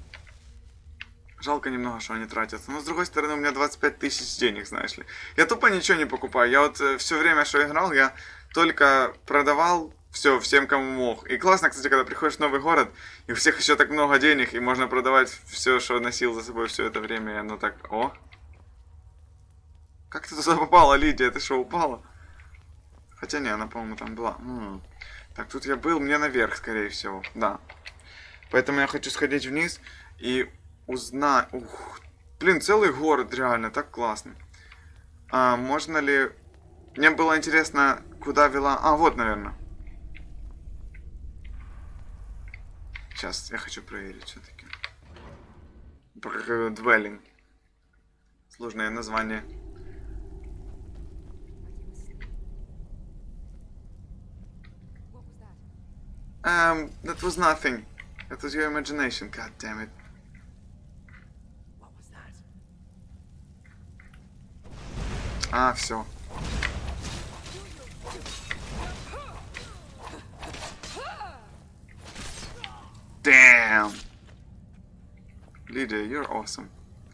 Жалко немного, что они тратятся. Но с другой стороны, у меня 25 тысяч денег, знаешь ли. Я тупо ничего не покупаю. Я вот все время, что играл, я только продавал все всем, кому мог. И классно, кстати, когда приходишь в новый город, и у всех еще так много денег, и можно продавать все, что носил за собой все это время, и оно так... О! Как ты туда попала, Лидия? Ты что, упала? Хотя не, она, по-моему, там была. Так, тут я был, мне наверх, скорее всего. Да. Поэтому я хочу сходить вниз и узнать... Ух, блин, целый город, реально, так классно. А можно ли... Мне было интересно, куда вела... А, вот, наверное. Сейчас, я хочу проверить все-таки. Dwelling. Сложное название. That was nothing. That was your imagination. God damn it. What was that? А, все. Damn. Lydia, you're awesome.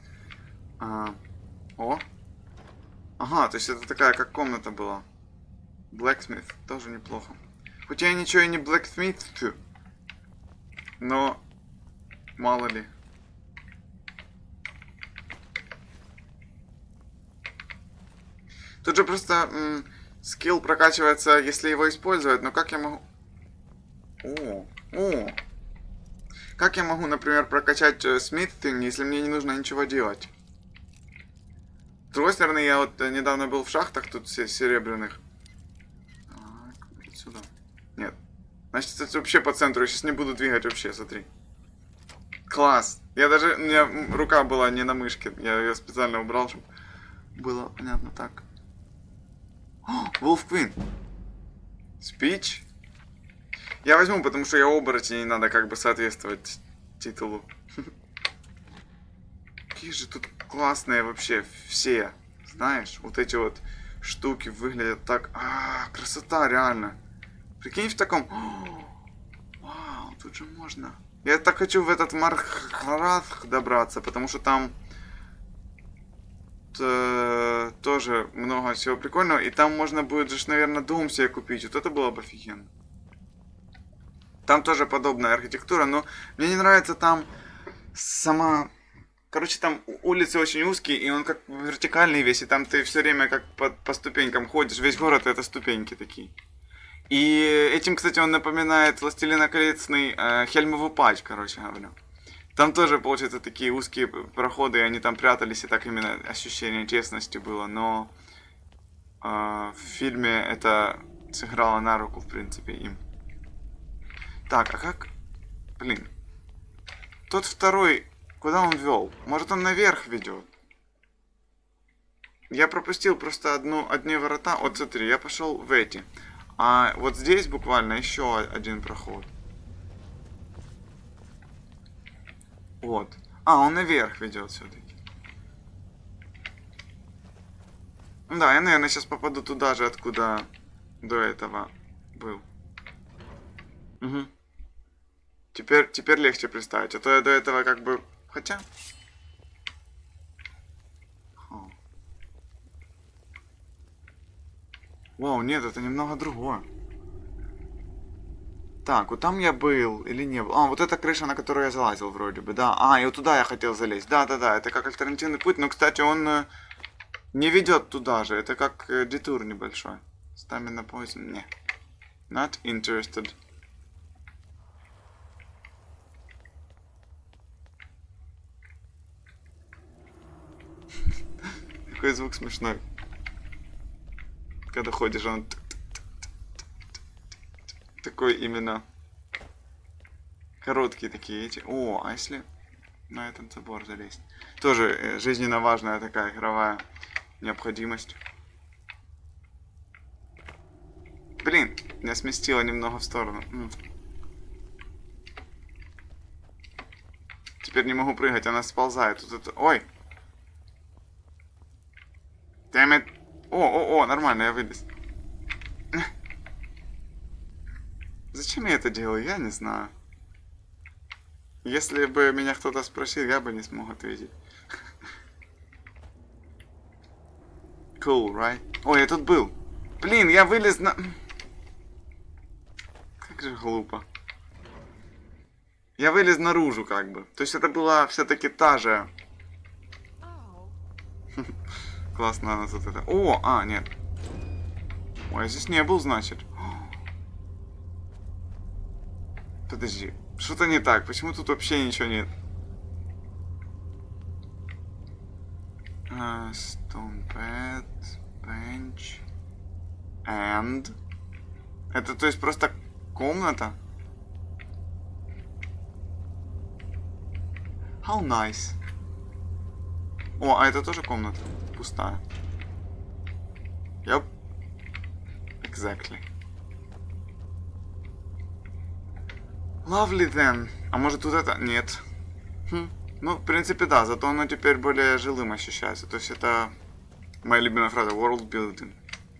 О. Ага, то есть это такая, как комната была. Blacksmith, тоже неплохо. Хоть я ничего и не Blacksmith, но мало ли. Тут же просто скилл прокачивается, если его использовать, но как я могу... О! Как я могу, например, прокачать смитинг, если мне не нужно ничего делать? С другой стороны, я вот недавно был в шахтах тут серебряных. Так, сюда. Нет. Значит, это вообще по центру. Я сейчас не буду двигать вообще, смотри. Класс. Я даже... У меня рука была не на мышке. Я ее специально убрал, чтобы было понятно так. Wolf Queen. Speech. Я возьму, потому что я оборотень, и надо как бы соответствовать титулу. Какие же тут классные вообще все. Знаешь, вот эти вот штуки выглядят так... красота, реально. Прикинь, в таком... Вау, тут же можно... Я так хочу в этот Мархаратх добраться, потому что там... тоже много всего прикольного. И там можно будет же, наверное, дом себе купить. Вот это было бы офигенно. Там тоже подобная архитектура, но мне не нравится там сама... Короче, там улицы очень узкие, и он как вертикальный весь, и там ты все время как по ступенькам ходишь. Весь город это ступеньки такие. И этим, кстати, он напоминает «Властелина колецный» Хельмову пач, короче говоря. Там тоже, получается, такие узкие проходы, и они там прятались, и так именно ощущение честности было. Но в фильме это сыграло на руку, в принципе, им. Так, а как... Блин. Тот второй... Куда он вел? Может, он наверх ведет? Я пропустил просто одни ворота. Вот смотри, я пошел в эти. А вот здесь буквально еще один проход. Вот. А, он наверх ведет все-таки. Да, я, наверное, сейчас попаду туда же, откуда до этого был. Угу. Теперь легче представить. А то я до этого как бы... Хотя... Вау, нет, это немного другое. Так, вот там я был или не был? А, вот эта крыша, на которую я залазил вроде бы, да. А, и вот туда я хотел залезть. Да-да-да, это как альтернативный путь, но, кстати, он не ведет туда же. Это как детур небольшой. Stamina poison, не. Not interested. Какой звук смешной. Когда ходишь, он... Такой именно... Короткие такие эти. О, а если... на этот забор залезть. Тоже жизненно важная такая игровая необходимость. Блин, меня сместило немного в сторону. Теперь не могу прыгать, она сползает. Тут это... Ой! Damn it. О, нормально, я вылез. Зачем я это делаю, я не знаю. Если бы меня кто-то спросил, я бы не смог ответить. Cool, right? Ой, я тут был. Блин, я вылез на... Как же глупо. Я вылез наружу, как бы. То есть это была все-таки та же... Классно она тут это... О, нет. Ой, я здесь не был, значит. Подожди. Что-то не так. Почему тут вообще ничего нет? Stone bed, bench. And... Это, то есть, просто комната? How nice. О, а это тоже комната? Пустая. Yep. Exactly. Lovely then. А может тут это... Нет. Ну, в принципе, да. Зато оно теперь более жилым ощущается. То есть это... Моя любимая фраза. World building.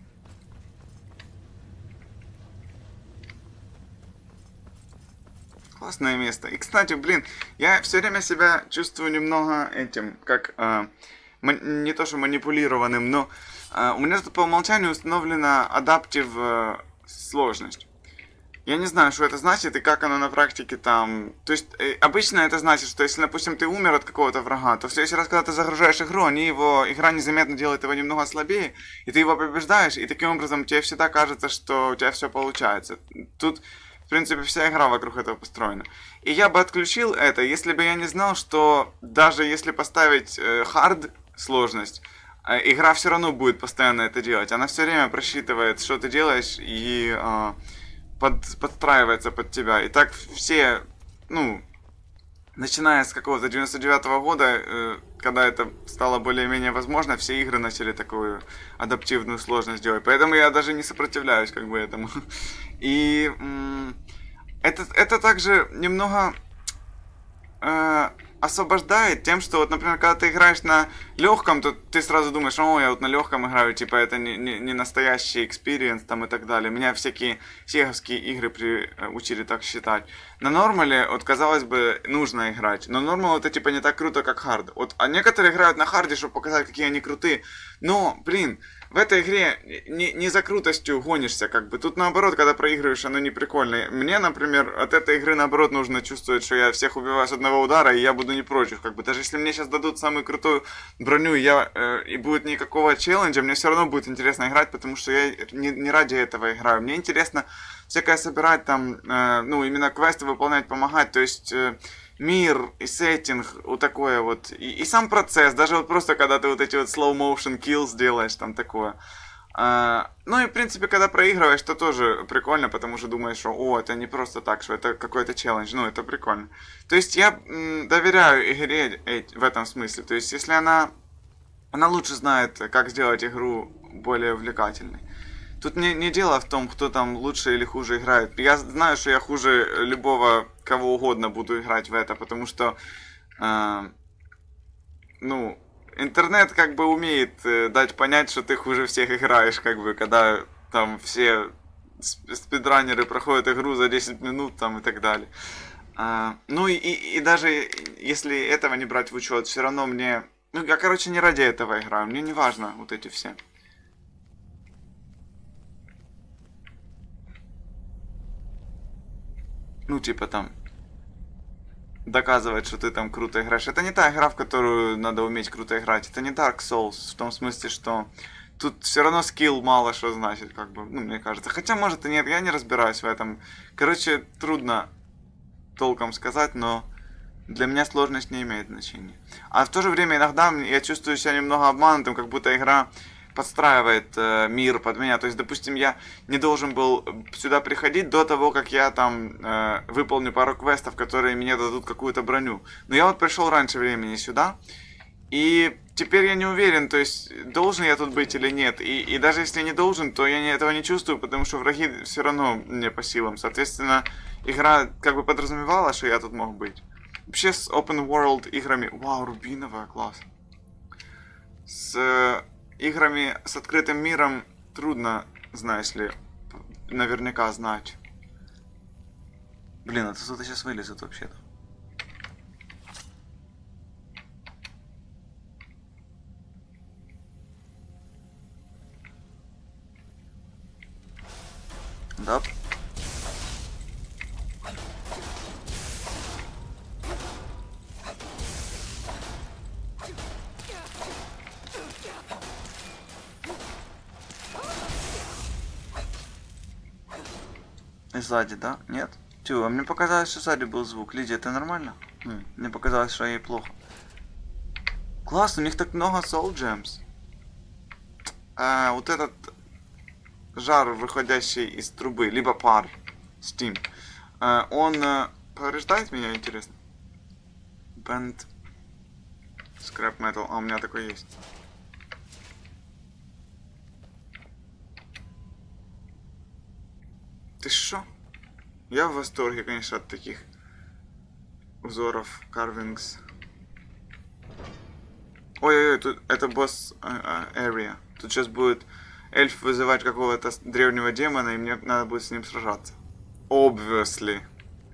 Классное место. И, кстати, блин, я все время себя чувствую немного этим, как... не то, что манипулированным, но... у меня тут по умолчанию установлена Adaptive сложность. Я не знаю, что это значит и как оно на практике там... То есть, обычно это значит, что если, допустим, ты умер от какого-то врага, то в следующий раз, когда ты загружаешь игру, игра незаметно делает его немного слабее, и ты его побеждаешь, и таким образом тебе всегда кажется, что у тебя все получается. Тут, в принципе, вся игра вокруг этого построена. И я бы отключил это, если бы я не знал, что даже если поставить hard сложность, игра все равно будет постоянно это делать. Она все время просчитывает, что ты делаешь, и... подстраивается под тебя. И так все, начиная с какого-то 99-го года, когда это стало более-менее возможно, все игры начали такую адаптивную сложность делать. Поэтому я даже не сопротивляюсь как бы этому. И это также немного освобождает тем, что вот, например, когда ты играешь на легком, то ты сразу думаешь, я вот на легком играю, типа это не настоящий экспириенс там и так далее. Меня всякие сеговские игры учили так считать. На нормале, вот казалось бы, нужно играть, но нормал это типа не так круто, как хард. Вот, а некоторые играют на харде, чтобы показать, какие они крутые. Но, блин, в этой игре не за крутостью гонишься, как бы. Тут наоборот, когда проигрываешь, оно не прикольно. Мне, например, от этой игры наоборот нужно чувствовать, что я всех убиваю с одного удара, и я буду не против. Как бы даже если мне сейчас дадут самую крутую броню, и будет никакого челленджа, мне все равно будет интересно играть, потому что я не ради этого играю. Мне интересно всякое собирать там, именно квесты выполнять, помогать. То есть мир и сеттинг, вот такое вот. И сам процесс, даже вот просто когда ты вот эти вот slow motion kills делаешь, там такое. И в принципе, когда проигрываешь, то тоже прикольно, потому что думаешь, что это не просто так, что это какой-то челлендж, это прикольно. То есть я доверяю игре в этом смысле. То есть если она лучше знает, как сделать игру более увлекательной. Тут не дело в том, кто там лучше или хуже играет. Я знаю, что я хуже любого, кого угодно буду играть в это, потому что, интернет как бы умеет дать понять, что ты хуже всех играешь, как бы, когда там все спидранеры проходят игру за 10 минут там и так далее. И даже если этого не брать в учет, все равно мне... я, не ради этого играю, мне не важно вот эти все. Доказывать, что ты там круто играешь. Это не та игра, в которую надо уметь круто играть. Это не Dark Souls, в том смысле, что тут все равно скилл мало что значит, как бы, мне кажется. Хотя, может и нет, я не разбираюсь в этом. Трудно толком сказать, но для меня сложность не имеет значения. А в то же время иногда я чувствую себя немного обманутым, как будто игра подстраивает мир под меня. То есть, допустим, я не должен был сюда приходить до того, как я там выполню пару квестов, которые мне дадут какую-то броню. Но я вот пришел раньше времени сюда, и теперь я не уверен, то есть, должен я тут быть или нет. И даже если не должен, то я этого не чувствую, потому что враги все равно мне по силам. Соответственно, игра как бы подразумевала, что я тут мог быть. Вообще с open world играми... Вау, рубиновая, класс. С играми с открытым миром трудно, знаешь ли, наверняка знать. Блин, а тут кто-то сейчас вылезет вообще-то. Да. И сзади, да? Нет? Тю, а мне показалось, что сзади был звук. Лидия, это нормально? Мне показалось, что ей плохо. Класс, у них так много soul gems. Вот этот жар, выходящий из трубы, либо пар, steam, он повреждает меня, интересно? Bend scrap metal. А, у меня такой есть. Ты шо? Я в восторге, конечно, от таких узоров, carvings. Ой-ой-ой, тут это босс area. Тут сейчас будет эльф вызывать какого-то древнего демона, и мне надо будет с ним сражаться. Obviously.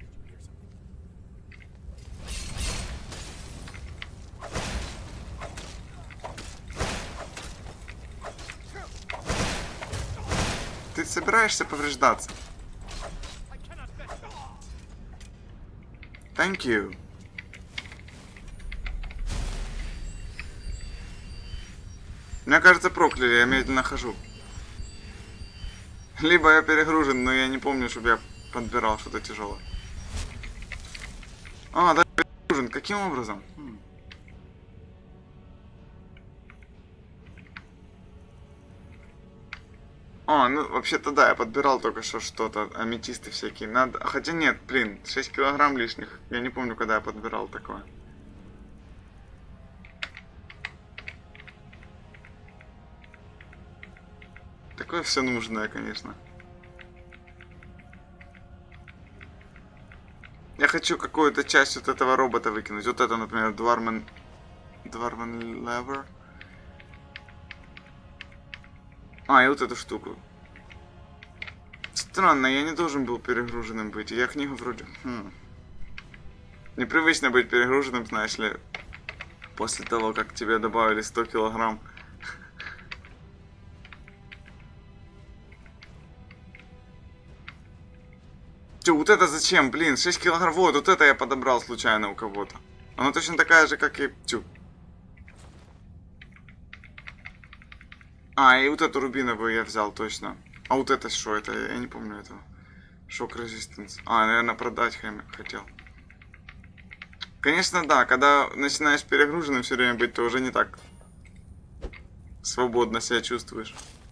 Ты собираешься повреждаться? Thank you. Мне кажется, прокляли, я медленно хожу. Либо я перегружен, но я не помню, чтобы я подбирал что-то тяжелое. А, да, перегружен. Каким образом? А, ну, вообще-то да, я подбирал только что что-то, аметисты всякие. Надо... Хотя нет, блин, 6 килограмм лишних. Я не помню, когда я подбирал такое. Такое все нужное, конечно. Я хочу какую-то часть вот этого робота выкинуть. Вот это, например, Dwarven Lever. А, и вот эту штуку. Странно, я не должен был перегруженным быть. Я книгу вроде... Непривычно быть перегруженным, знаешь ли, после того, как тебе добавили 100 килограмм. Тё, вот это зачем? Блин, 6 килограмм. Вот это я подобрал случайно у кого-то. Она точно такая же, как и... Тю. А, и вот эту рубиновую я взял, точно. А вот это что? Это я не помню этого. Шок резистенс. А, наверное, продать хотел. Конечно, да, когда начинаешь перегруженным все время быть, то уже не так свободно себя чувствуешь.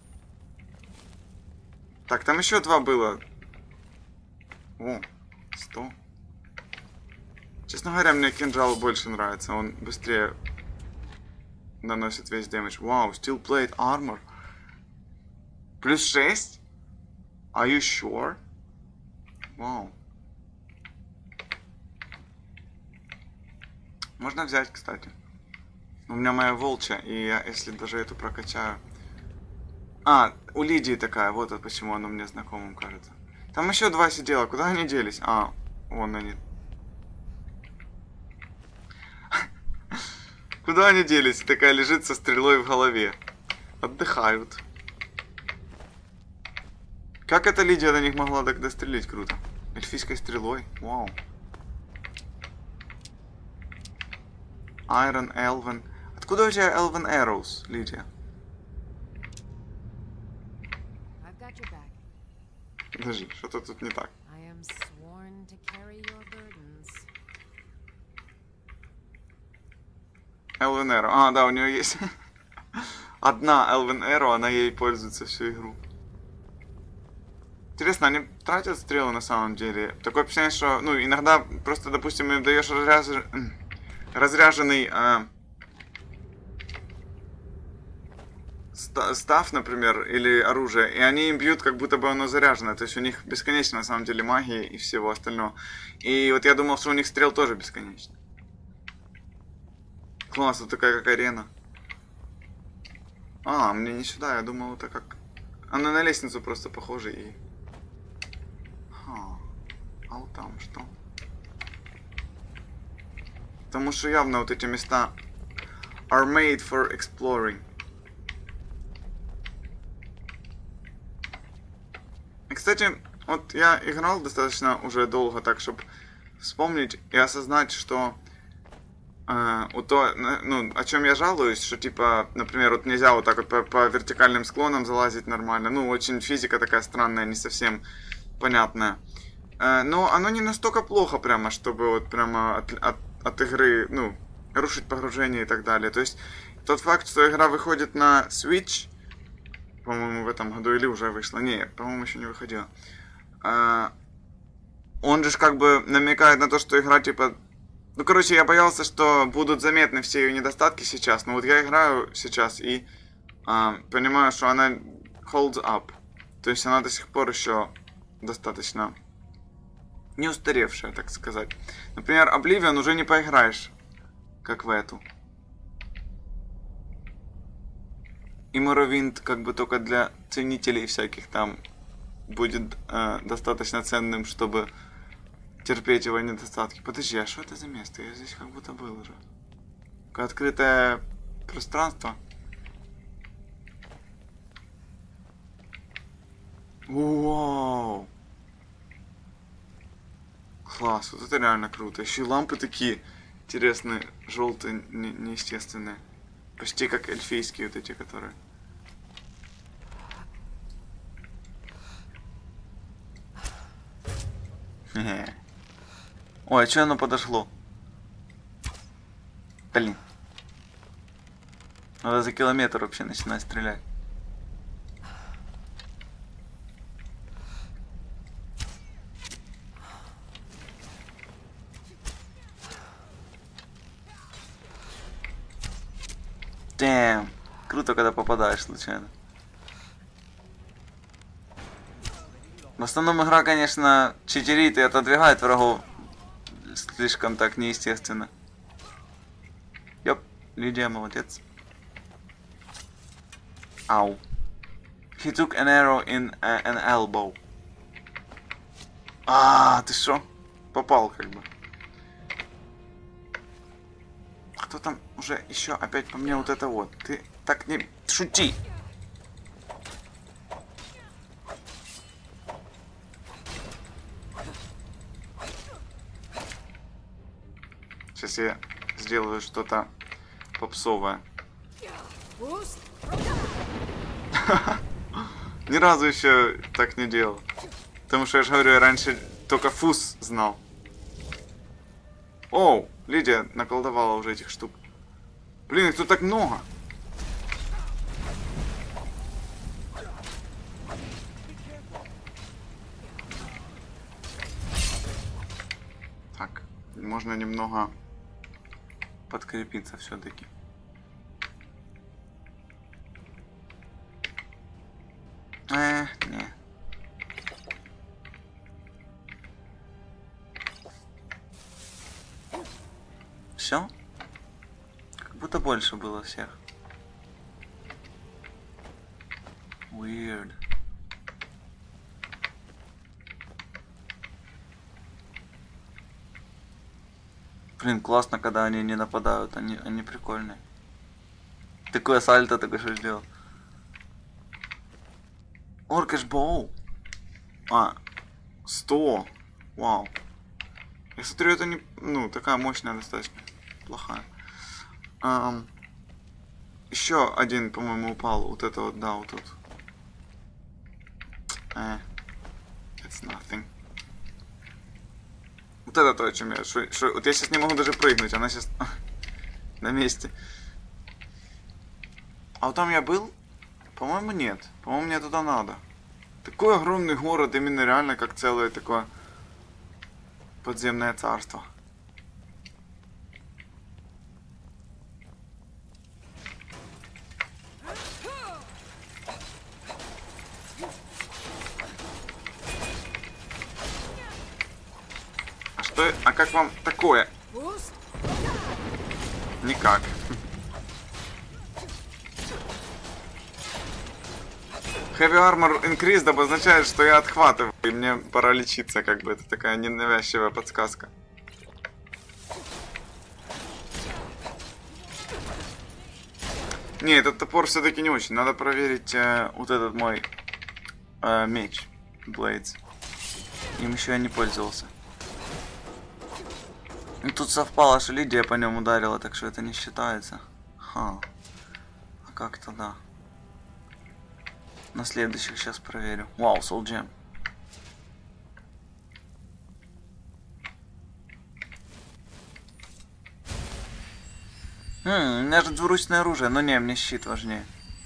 Так, там еще 2 было. О, 100. Честно говоря, мне кинжал больше нравится. Он быстрее наносит весь дэмэдж. Вау, steel plate armor. Плюс 6? Are you sure? Вау. Можно взять, кстати. У меня моя волчья, и я, если даже эту прокачаю... А, у Лидии такая, вот почему она мне знакомым кажется. Там еще 2 сидела, куда они делись? А, вон они. Куда они делись? Такая лежит со стрелой в голове. Отдыхают. Как эта Лидия до них могла так дострелить? Круто. Эльфийской стрелой? Вау. Iron Elven. Откуда у тебя Elven Arrows, Лидия? Подожди, что-то тут не так. Elven Arrow. А, да, у нее есть. одна Elven Arrow, она ей пользуется всю игру. Интересно, они тратят стрелы на самом деле? Такое впечатление, что, ну, иногда просто, допустим, им даешь разряженный став, например, или оружие, и они им бьют, как будто бы оно заряжено. То есть у них бесконечно, на самом деле, магия и всего остального. И вот я думал, что у них стрел тоже бесконечно. Класс, вот такая как арена. А, мне не сюда, я думал, это как... Она на лестницу просто похожа и... А вот там что? Потому что явно вот эти места are made for exploring. И, кстати, вот я играл достаточно уже долго так, чтобы вспомнить и осознать, что ну, о чем я жалуюсь, что типа, например, вот нельзя вот так вот по вертикальным склонам залазить нормально. Ну, очень физика такая странная, не совсем понятная. Но оно не настолько плохо прямо, чтобы вот прямо от игры, ну, рушить погружение и так далее. То есть тот факт, что игра выходит на Switch, по-моему, в этом году или уже вышла, не, по-моему, еще не выходила. Он же как бы намекает на то, что игра типа... Ну, короче, я боялся, что будут заметны все ее недостатки сейчас. Но вот я играю сейчас и понимаю, что она holds up. То есть она до сих пор еще достаточно не устаревшая, так сказать. Например, Oblivion уже не поиграешь, как в эту. И Morrowind как бы только для ценителей всяких там будет достаточно ценным, чтобы терпеть его недостатки. Подожди, а что это за место? Я здесь как будто был уже. Открытое пространство. Вау! Класс, вот это реально круто. Еще и лампы такие интересные, желтые, неестественные. Почти как эльфийские вот эти, которые. Ой, а что оно подошло? Блин. Надо за километр вообще начинать стрелять. Damn. Круто, когда попадаешь случайно. В основном игра, конечно, читерит и отодвигает врагов слишком так неестественно. Ёп, Лидия молодец. Ау. He took an arrow in an elbow. А, ты шо? Попал как бы. Кто там уже еще опять по мне вот это вот? Ты так не шути! Сейчас я сделаю что-то попсовое. Ни разу еще так не делал. Потому что я же говорю, я раньше только фус знал. Оу, Лидия наколдовала уже этих штук. Блин, их тут так много. Так, можно немного подкрепиться все-таки. Не. Все? Как будто больше было всех. Weird. Блин, классно, когда они не нападают, они прикольные. Такое сальто только что сделал. Оркаш боу. 100. Вау. Я смотрю, это не... Ну, такая мощная достаточно. Плохая. Еще один, по-моему, упал. Вот это вот, да, вот тут. It's nothing. Вот это то, о чем я... Вот я сейчас не могу даже прыгнуть, она сейчас на месте. А вот там я был? По-моему, нет. По-моему, мне туда надо. Такой огромный город, именно реально как целое такое подземное царство. А что? А как вам такое? Boost. Никак. Heavy Armor Increased обозначает, что я отхватываю, и мне пора лечиться, как бы. Это такая ненавязчивая подсказка. Не, этот топор все-таки не очень. Надо проверить вот этот мой меч. Blades. Им еще я не пользовался. И тут совпало, что Лидия по нем ударила, так что это не считается. Ха. А как тогда? На следующих сейчас проверю. Вау, Soul Gem. У меня же двуручное оружие, но не, мне щит важнее.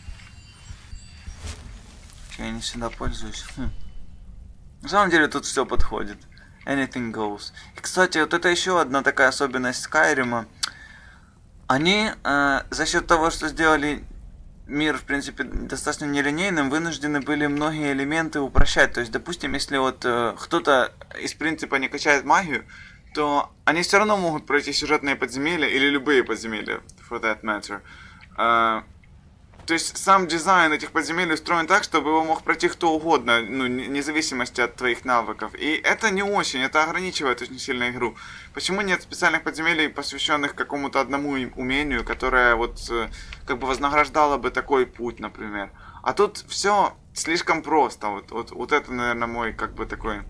Че, я не всегда пользуюсь. На самом деле тут все подходит. Anything goes. И, кстати, вот это еще одна такая особенность Скайрима. Они за счет того, что сделали мир, в принципе, достаточно нелинейным, вынуждены были многие элементы упрощать. То есть, допустим, если вот кто-то из принципа не качает магию, то они все равно могут пройти сюжетные подземелья или любые подземелья, for that matter. То есть сам дизайн этих подземелий устроен так, чтобы его мог пройти кто угодно, ну, вне зависимости от твоих навыков. И это не очень, это ограничивает очень сильно игру. Почему нет специальных подземелий, посвященных какому-то одному умению, которое вот как бы вознаграждало бы такой путь, например. А тут все слишком просто. Вот это, наверное, мой как бы такой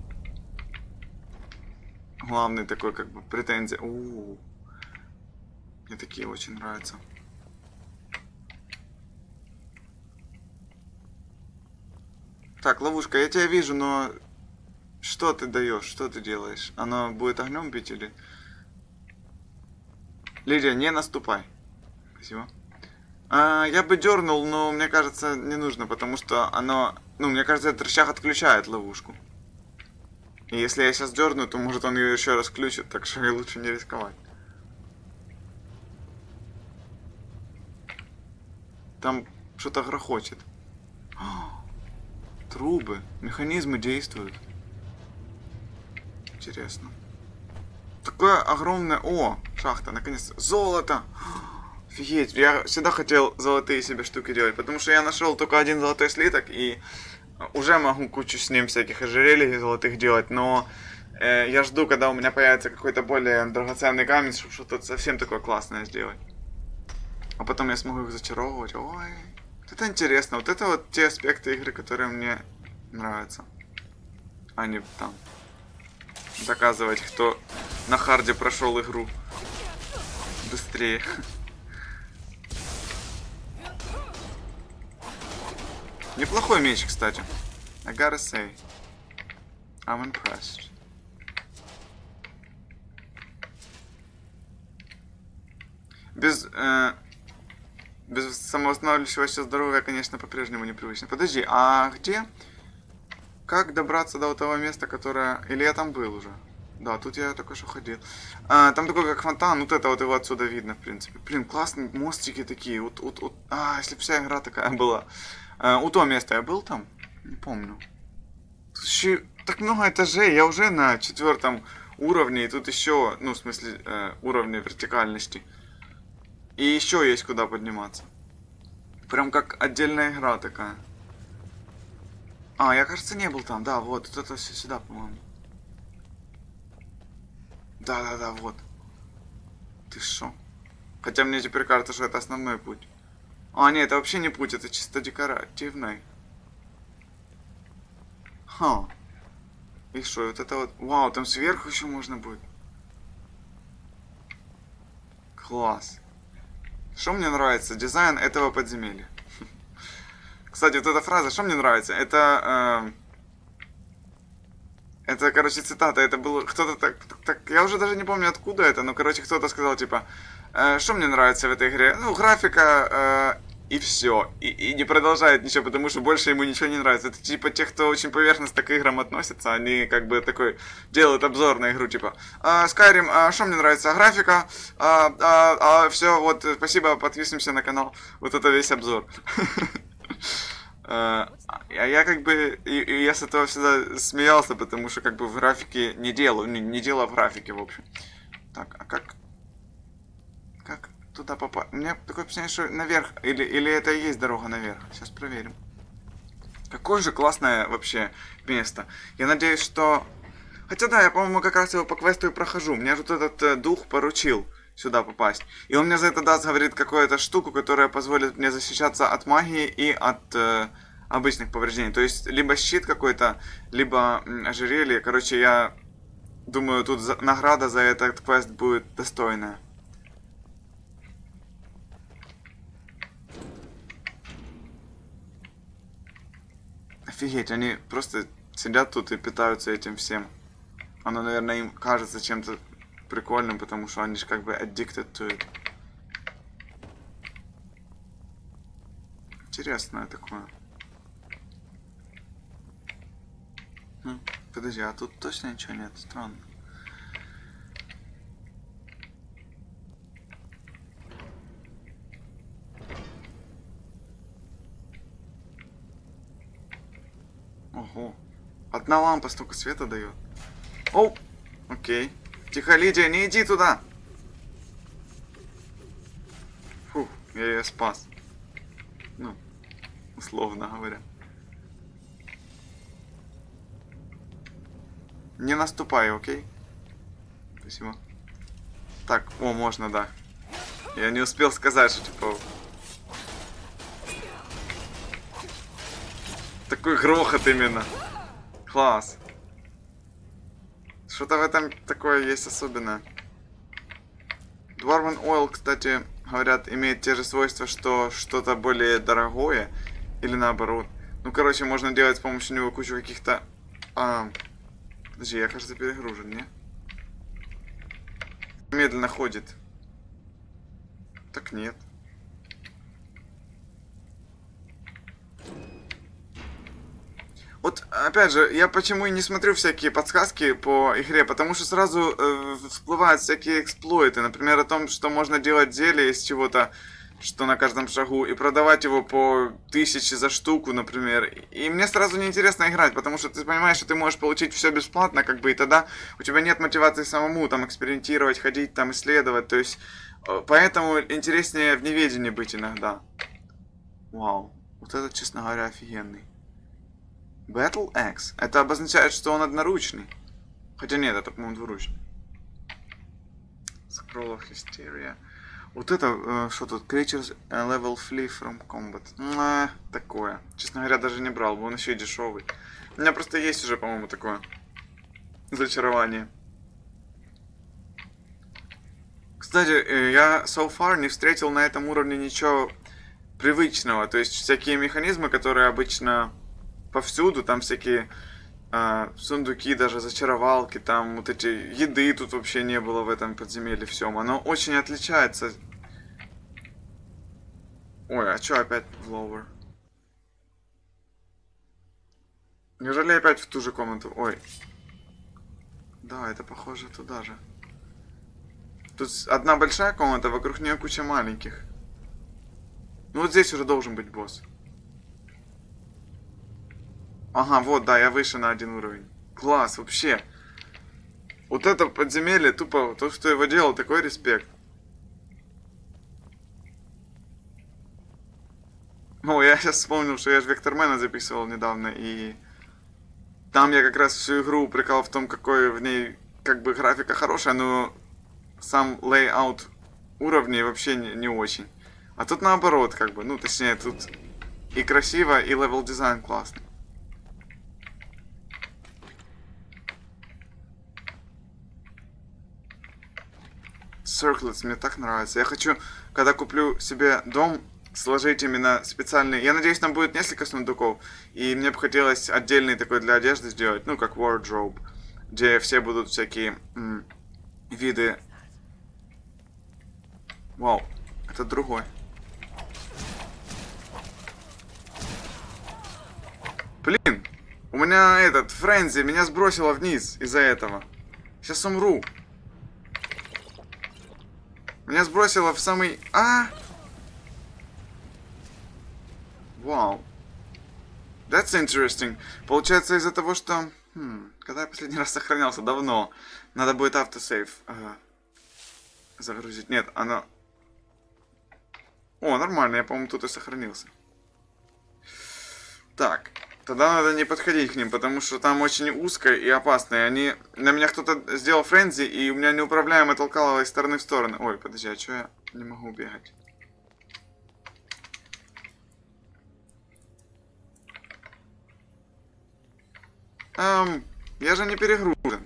главный такой как бы претензия. Мне такие очень нравятся. Так, ловушка, я тебя вижу, но что ты даешь, что ты делаешь? Оно будет огнем бить или... Лидия, не наступай. Спасибо. Я бы дернул, но мне кажется, не нужно, потому что оно... Ну, мне кажется, этот рычаг отключает ловушку. И если я сейчас дерну, то может он ее еще раз включит, так что лучше не рисковать. Там что-то грохочет. Трубы, механизмы действуют. Интересно. Такое огромное... О, шахта, наконец-то. Золото! Офигеть, я всегда хотел золотые себе штуки делать, потому что я нашел только один золотой слиток и уже могу кучу с ним всяких ожерелий золотых делать, но я жду, когда у меня появится какой-то более драгоценный камень, чтобы что-то совсем такое классное сделать. А потом я смогу их зачаровывать. Ой... Это интересно. Вот это вот те аспекты игры, которые мне нравятся. А не там доказывать, кто на харде прошел игру быстрее. Неплохой меч, кстати. I gotta say. I'm impressed. Без самовосстанавливающегося здоровья, конечно, по-прежнему непривычно. Подожди, а где? Как добраться до того места, которое... Или я там был уже? Да, тут я только что ходил. Там такой как фонтан, вот это вот его отсюда видно, в принципе. Блин, классные мостики такие. Если бы вся игра такая была. У того места я был там? Не помню. Тут еще так много этажей, я уже на 4 уровне, и тут еще, ну, в смысле, уровне вертикальности. И еще есть куда подниматься. Прям как отдельная игра такая. Я, кажется, не был там. Да, вот это все сюда, по-моему. Да, вот. Ты шо? Хотя мне теперь кажется, что это основной путь. Нет, это вообще не путь, это чисто декоративный. И что, вот это вот... Вау, там сверху еще можно будет. Класс. Что мне нравится? Дизайн этого подземелья. Кстати, вот эта фраза, что мне нравится? Это, короче, цитата. Это было кто-то так... Я уже даже не помню, откуда это, но, короче, кто-то сказал, типа, что мне нравится в этой игре? Ну, графика, и все. И не продолжает ничего, потому что больше ему ничего не нравится. Это типа тех, кто очень поверхностно к играм относится, они как бы такой делают обзор на игру, типа Skyrim, что мне нравится? Графика, все, вот, спасибо, подписываемся на канал. Вот это весь обзор. А я как бы, и я с этого всегда смеялся, потому что как бы в графике не делаю, не дело в графике, в общем. Так, а как туда попасть? У меня такое впечатление, что наверх, или это и есть дорога наверх. Сейчас проверим. Какое же классное вообще место. Я надеюсь, что... Хотя да, я, по-моему, как раз его по квесту и прохожу. Мне же вот этот дух поручил сюда попасть. И он мне за это даст, говорит, какую-то штуку, которая позволит мне защищаться от магии и от обычных повреждений. То есть, либо щит какой-то, либо ожерелье. Короче, я думаю, тут награда за этот квест будет достойная. Офигеть, они просто сидят тут и питаются этим всем. Оно, наверное, им кажется чем-то прикольным, потому что они же как бы addicted to it. Интересное такое. Подожди, а тут точно ничего нет? Странно. Ого. Одна лампа столько света дает. Оу! Окей. Тихо, Лидия, не иди туда! Фух, я ее спас. Ну, условно говоря. Не наступай, окей? Спасибо. Так, о, можно, да. Я не успел сказать, что типа... Такой грохот именно. Класс. Что-то в этом такое есть особенное. Dwarven Oil, кстати, говорят, имеет те же свойства, что что-то более дорогое. Или наоборот. Ну, короче, можно делать с помощью него кучу каких-то... Подожди, я, кажется, перегружен, не? Медленно ходит. Так нет. Вот, опять же, я почему и не смотрю всякие подсказки по игре, потому что сразу всплывают всякие эксплойты. Например, о том, что можно делать зелье из чего-то, что на каждом шагу, и продавать его по 1000 за штуку, например. И мне сразу неинтересно играть, потому что ты понимаешь, что ты можешь получить все бесплатно, как бы, и тогда у тебя нет мотивации самому там экспериментировать, ходить, там, исследовать. То есть, поэтому интереснее в неведении быть иногда. Вау, вот этот, честно говоря, офигенный. Battle Axe. Это обозначает, что он одноручный. Хотя нет, это, по-моему, двуручный. Scroll of Hysteria. Вот это, что тут? Creatures level flee from combat. Такое. Честно говоря, даже не брал бы, он еще и дешевый. У меня просто есть уже, по-моему, такое зачарование. Кстати, я so far не встретил на этом уровне ничего привычного. То есть всякие механизмы, которые обычно повсюду, там всякие сундуки, даже зачаровалки, там вот эти еды тут вообще не было в этом подземелье всем. Оно очень отличается. Ой, а чё опять в lower? Неужели опять в ту же комнату? Ой. Да, это похоже туда же. Тут одна большая комната, вокруг нее куча маленьких. Ну вот здесь уже должен быть босс. Ага, вот, да, я выше на один уровень. Класс, вообще. Вот это подземелье, тупо, то, что его делал, такой респект. О, я сейчас вспомнил, что я же Вектормена записывал недавно, и... Там я как раз всю игру упрекал в том, какой в ней, как бы, графика хорошая, но сам лейаут уровней вообще не очень. А тут наоборот, как бы, ну, точнее, тут и красиво, и левел дизайн классный. Circlets мне так нравится. Я хочу, когда куплю себе дом, сложить именно специальный... Я надеюсь, там будет несколько сундуков. И мне бы хотелось отдельный такой для одежды сделать, ну, как wardrobe, где все будут всякие виды... Вау, это другой. Блин, у меня этот, Френзи, меня сбросило вниз из-за этого. Сейчас умру. Меня сбросило в самый... Вау. That's interesting. Получается из-за того, что... когда я последний раз сохранялся? Давно. Надо будет автосейв загрузить. Нет, оно... О, нормально, я, по-моему, тут и сохранился. Так, тогда надо не подходить к ним, потому что там очень узко и опасно. И они... На меня кто-то сделал френзи, и у меня неуправляемо толкало из стороны в сторону. Ой, подожди, а что я не могу бегать? Я же не перегружен.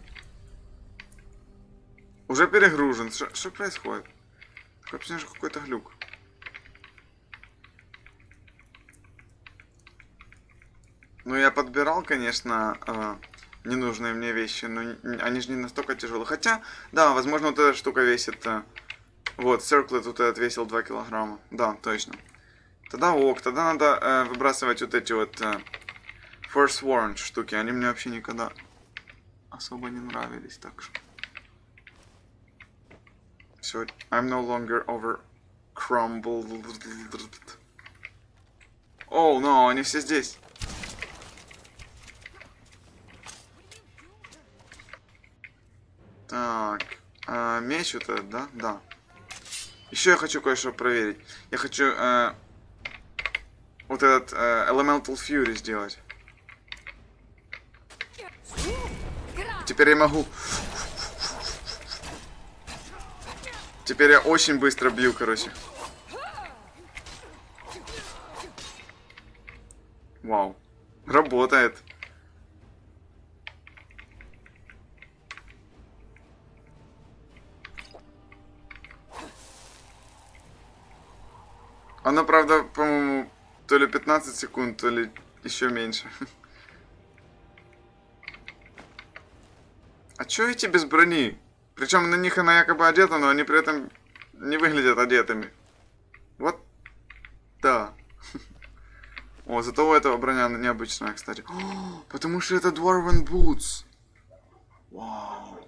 Уже перегружен. Что происходит? Такое впечатление, что какой-то глюк. Ну, я подбирал, конечно, ненужные мне вещи, но они же не настолько тяжелые. Хотя, да, возможно, вот эта штука весит... вот, Circlet вот этот весил 2 килограмма. Да, точно. Тогда ок, тогда надо выбрасывать вот эти вот Forsworn штуки. Они мне вообще никогда особо не нравились, так что... Все, I'm no longer over crumbled. Оу, но они все здесь. Так, меч вот этот, да? Да. Еще я хочу кое-что проверить. Я хочу вот этот Elemental Fury сделать. Теперь я могу... Теперь я очень быстро бью, короче. Вау. Работает. Она, правда, по-моему, то ли 15 секунд, то ли еще меньше. А чё эти без брони? Причем на них она якобы одета, но они при этом не выглядят одетыми. Вот. Да. О, зато у этого броня необычная, кстати. О, потому что это Dwarven Boots. Вау.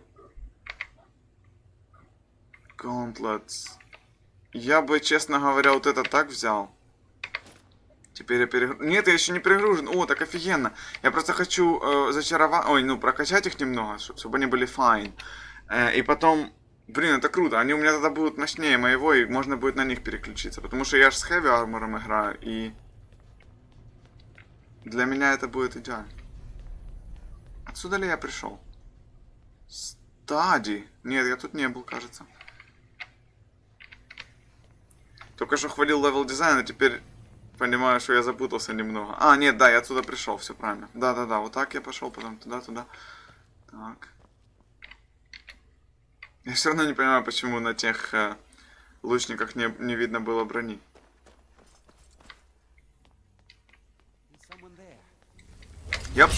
Gauntlets. Я бы, честно говоря, вот это так взял. Теперь я перегружен. Нет, я еще не перегружен. О, так офигенно. Я просто хочу зачаровать... Ой, ну, прокачать их немного, чтобы они были fine. И потом... Блин, это круто. Они у меня тогда будут мощнее моего, и можно будет на них переключиться. Потому что я же с Heavy Armor'ом играю, и... Для меня это будет идеально. Отсюда ли я пришел? Стади. Нет, я тут не был, кажется. Только что хвалил левел дизайн, а теперь понимаю, что я запутался немного. А, нет, да, я отсюда пришел, все правильно. Да-да-да, вот так я пошел, потом туда-туда. Так. Я все равно не понимаю, почему на тех лучниках не видно было брони. Yep.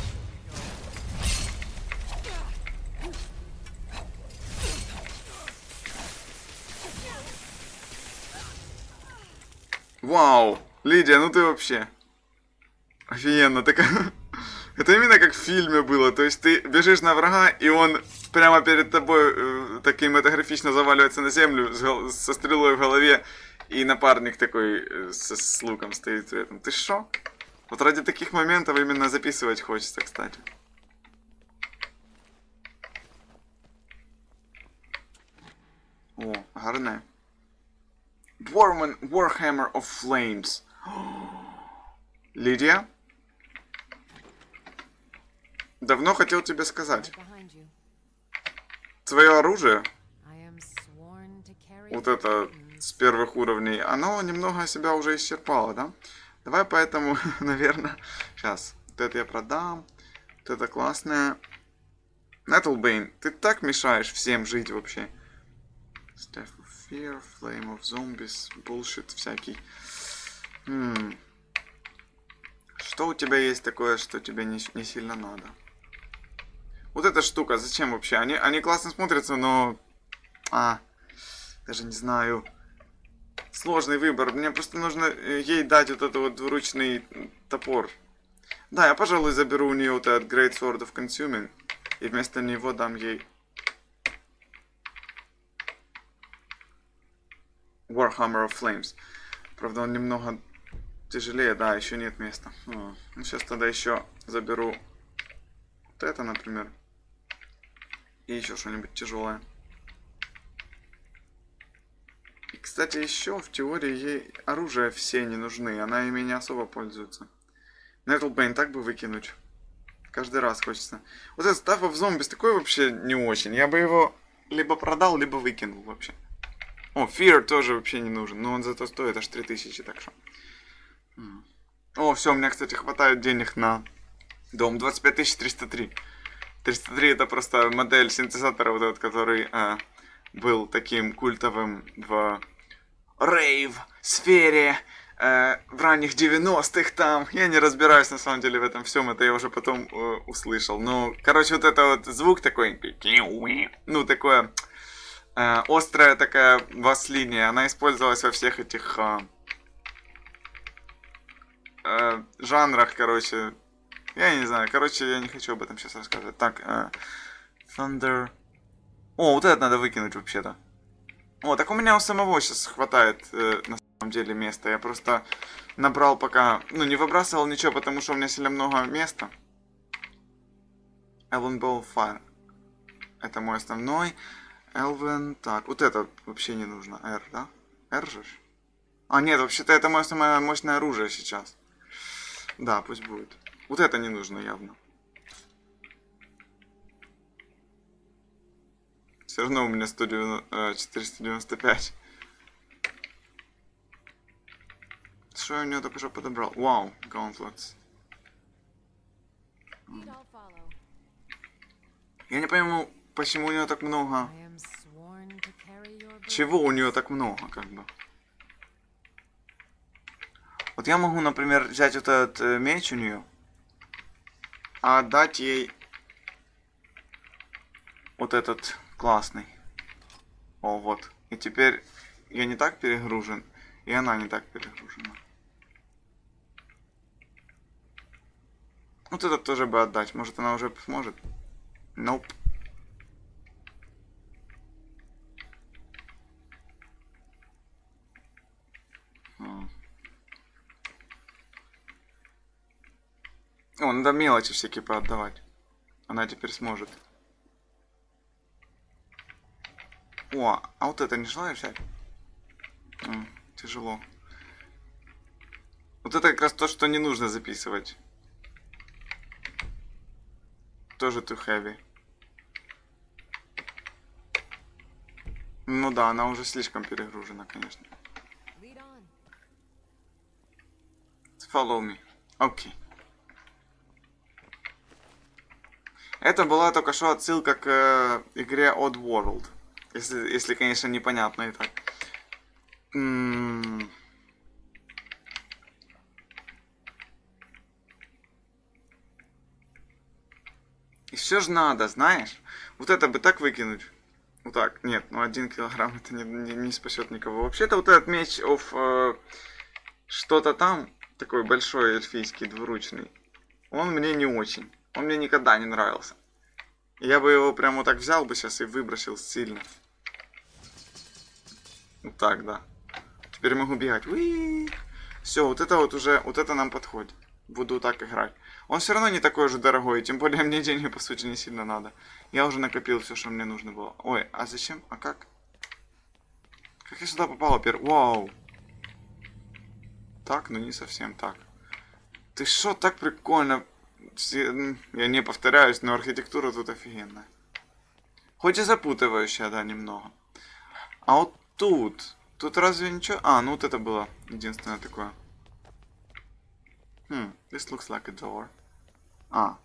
Вау! Лидия, ну ты вообще... Офигенно, так... Это именно как в фильме было, то есть ты бежишь на врага, и он прямо перед тобой так кинематографично заваливается на землю со стрелой в голове, и напарник такой с луком стоит рядом. Ты шо? Вот ради таких моментов именно записывать хочется, кстати. О, гарне. Warhammer of Flames. Лидия? Давно хотел тебе сказать. Твое оружие, вот это с первых уровней, оно немного себя уже исчерпало, да? Давай поэтому, наверное, сейчас, вот это я продам, вот это классное. Nettlebane, ты так мешаешь всем жить вообще. Staff of Fear, Flame of Zombies, bullshit всякий. Что у тебя есть такое, что тебе не сильно надо? Вот эта штука, зачем вообще? Они классно смотрятся, но... даже не знаю. Сложный выбор. Мне просто нужно ей дать вот этот вот двуручный топор. Да, я, пожалуй, заберу у нее вот этот Great Sword of Consuming. И вместо него дам ей Warhammer of Flames. Правда, он немного тяжелее, да, еще нет места. Ну, сейчас тогда еще заберу вот это, например. И еще что-нибудь тяжелое. И, кстати, еще в теории ей оружие все не нужны. Она ими не особо пользуется. Nettlebane так бы выкинуть. Каждый раз хочется. Вот этот Staff of Zombies такой вообще не очень. Я бы его либо продал, либо выкинул вообще. О, Fear тоже вообще не нужен. Но он зато стоит аж 3000, так что. О, все, у меня, кстати, хватает денег на дом. 25303. 303 это просто модель синтезатора, вот этот, который был таким культовым в рейв сфере в ранних 90-х там. Я не разбираюсь на самом деле в этом всем, это я уже потом услышал. Ну, короче, вот это вот звук такой, ну, такое острая такая бас-линия, она использовалась во всех этих жанрах, короче. Я не знаю, короче, я не хочу об этом сейчас рассказывать. Так, Thunder. О, вот это надо выкинуть вообще-то. О, так у меня у самого сейчас хватает на самом деле места. Я просто набрал пока... Ну, не выбрасывал ничего, потому что у меня сильно много места. Elven Bow Fire. Это мой основной. Elven... Так, вот это вообще не нужно. R, да? R же? А, нет, вообще-то это мое самое мощное оружие сейчас. Да, пусть будет. Вот это не нужно явно. Все равно у меня 495. Что я у нее только что подобрал? Вау, Gauntlets. Я не пойму, почему у нее так много. Чего у нее так много, как бы. Вот я могу, например, взять вот этот меч у нее, а отдать ей вот этот классный. О, вот. И теперь я не так перегружен, и она не так перегружена. Вот этот тоже бы отдать. Может, она уже сможет? Nope. О, надо мелочи всякие поотдавать. Она теперь сможет. О, а вот это не желаешь взять? Тяжело. Вот это как раз то, что не нужно записывать. Тоже too heavy. Ну да, она уже слишком перегружена, конечно. Follow me. Окей. Это была только что отсылка к игре Odd World. Если, конечно, непонятно и так. И все же надо, знаешь. Вот это бы так выкинуть. Вот так. Нет, ну 1 килограмм это не спасет никого. Вообще-то вот этот меч of что-то там, такой большой эльфийский двуручный, он мне не очень. Он мне никогда не нравился. Я бы его прямо вот так взял бы сейчас и выбросил сильно. Вот так, да. Теперь могу бегать. Все, вот это вот уже, вот это нам подходит. Буду так играть. Он все равно не такой уже дорогой, тем более мне денег по сути не сильно надо. Я уже накопил все, что мне нужно было. Ой, а зачем? А как? Как я сюда попал, Вау. Так, ну не совсем так. Ты шо, так прикольно. Я не повторяюсь, но архитектура тут офигенная. Хоть и запутывающая, да, немного. А вот тут... Тут разве ничего... А, ну вот это было единственное такое. This looks like a door. А.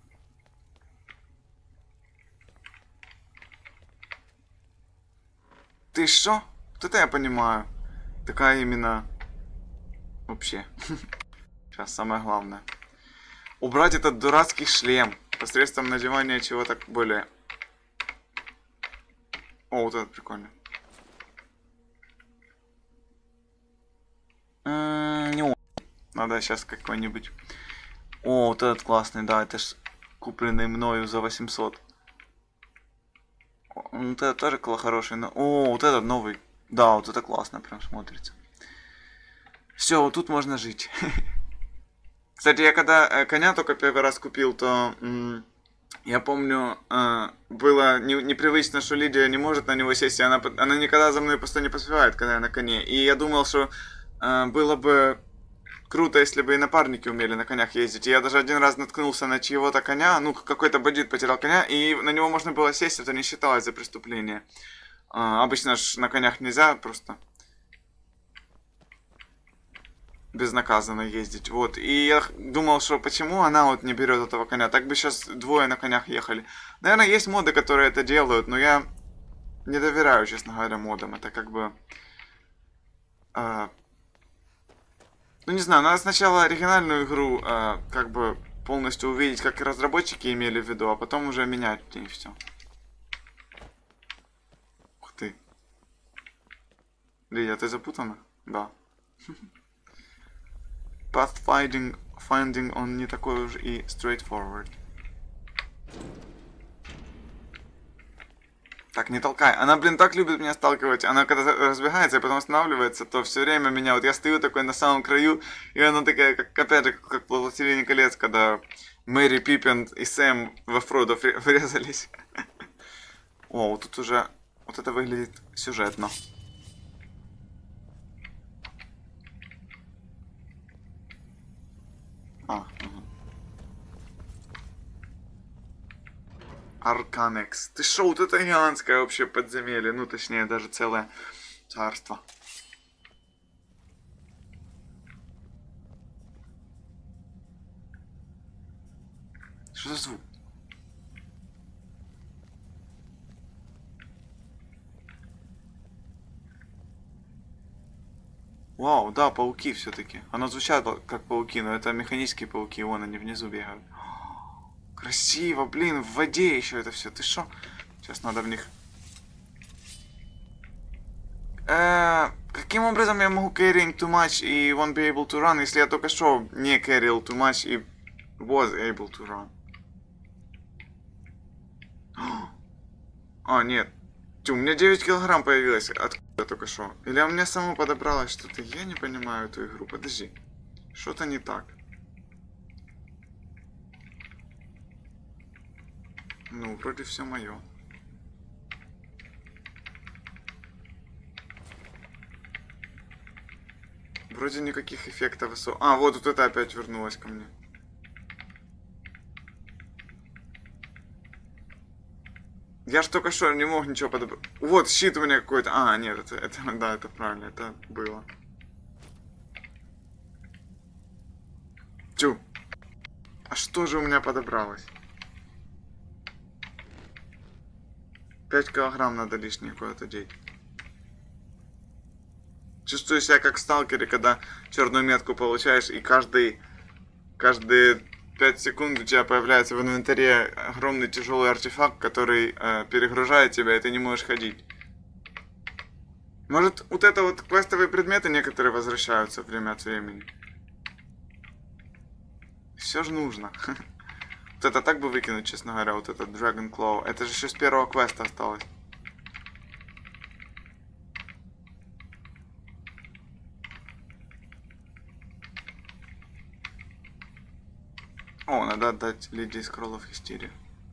Ты шо? Вот это я понимаю. Такая именно... Вообще. Сейчас самое главное. Убрать этот дурацкий шлем посредством надевания чего-то более... О, вот это прикольно. Не надо сейчас какой-нибудь О, вот этот классный, да, это ж купленный мною за 800. Вот это тоже хороший, но... О, вот этот новый. Да, вот это классно прям смотрится. Все, вот тут можно жить. Кстати, я когда коня только первый раз купил, то я помню, было непривычно, что Лидия не может на него сесть, и она никогда за мной просто не поспевает, когда я на коне. И я думал, что было бы круто, если бы и напарники умели на конях ездить. И я даже один раз наткнулся на чьего-то коня, ну, какой-то бандит потерял коня, и на него можно было сесть, это не считалось за преступление. Обычно ж на конях нельзя просто безнаказанно ездить. Вот. И я думал, что почему она вот не берет этого коня. Так бы сейчас двое на конях ехали. Наверное, есть моды, которые это делают, но я не доверяю, честно говоря, модам. Это как бы... ну, не знаю, надо сначала оригинальную игру как бы полностью увидеть, как разработчики имели в виду, а потом уже менять и все. Ух ты. Лидия, ты запутана? Да. Pathfinding он не такой уж и straightforward. Так, не толкай. Она, блин, так любит меня сталкивать. Она когда разбегается и потом останавливается, то все время меня... Вот я стою такой на самом краю, и она такая, как, опять же, как в «Властелине колец», когда Мэри, Пиппин и Сэм во Фродо врезались. О, вот тут уже... Вот это выглядит сюжетно. Арканекс. Ты шо, вот это гигантское вообще подземелье. Ну, точнее, даже целое царство. Что за звук? Вау, да, пауки все-таки. Оно звучат как пауки, но это механические пауки, вон они внизу бегают. Красиво, блин, в воде еще это все. Ты шо? Сейчас надо в них... Каким образом я могу carrying too much и won't be able to run, если я только что не carrying too much и was able to run? А, нет. Тю, у меня 9 килограмм появилось. Откуда только что? Или у меня само подобралось что-то? Я не понимаю эту игру. Подожди. Что-то не так. Ну, вроде все мое. Вроде никаких эффектов особо. А, вот это опять вернулось ко мне. Я ж только что не мог ничего подобрать. Вот, щит у меня какой-то. А, нет, это да, это правильно, это было. Тю. А что же у меня подобралось? 5 килограмм надо лишнее куда-то деть. Чувствую себя как в сталкере, когда черную метку получаешь, и каждые 5 секунд у тебя появляется в инвентаре огромный тяжелый артефакт, который перегружает тебя, и ты не можешь ходить. Может, вот это вот квестовые предметы некоторые возвращаются время от времени. Все же нужно. Вот это так бы выкинуть, честно говоря, вот этот Dragon Claw. Это же еще с первого квеста осталось. О, надо отдать Лидии Скроллов Хистерию.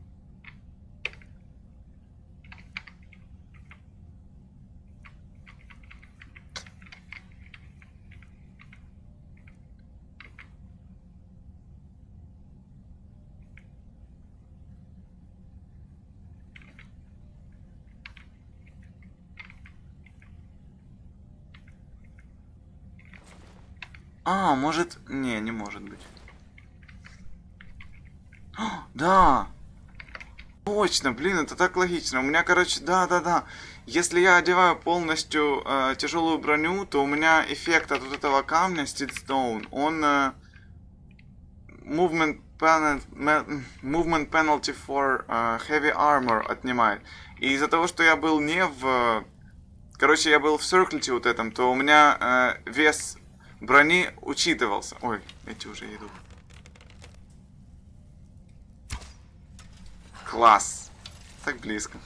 А, может... Не может быть. О, да! Точно, блин, это так логично. У меня, короче, да. Если я одеваю полностью тяжелую броню, то у меня эффект от вот этого камня, Steadstone, он movement penalty for heavy armor отнимает. И из-за того, что я был не в... Короче, я был в Circlete вот этом, то у меня вес брони учитывался. Ой, эти уже идут. Класс. Так близко.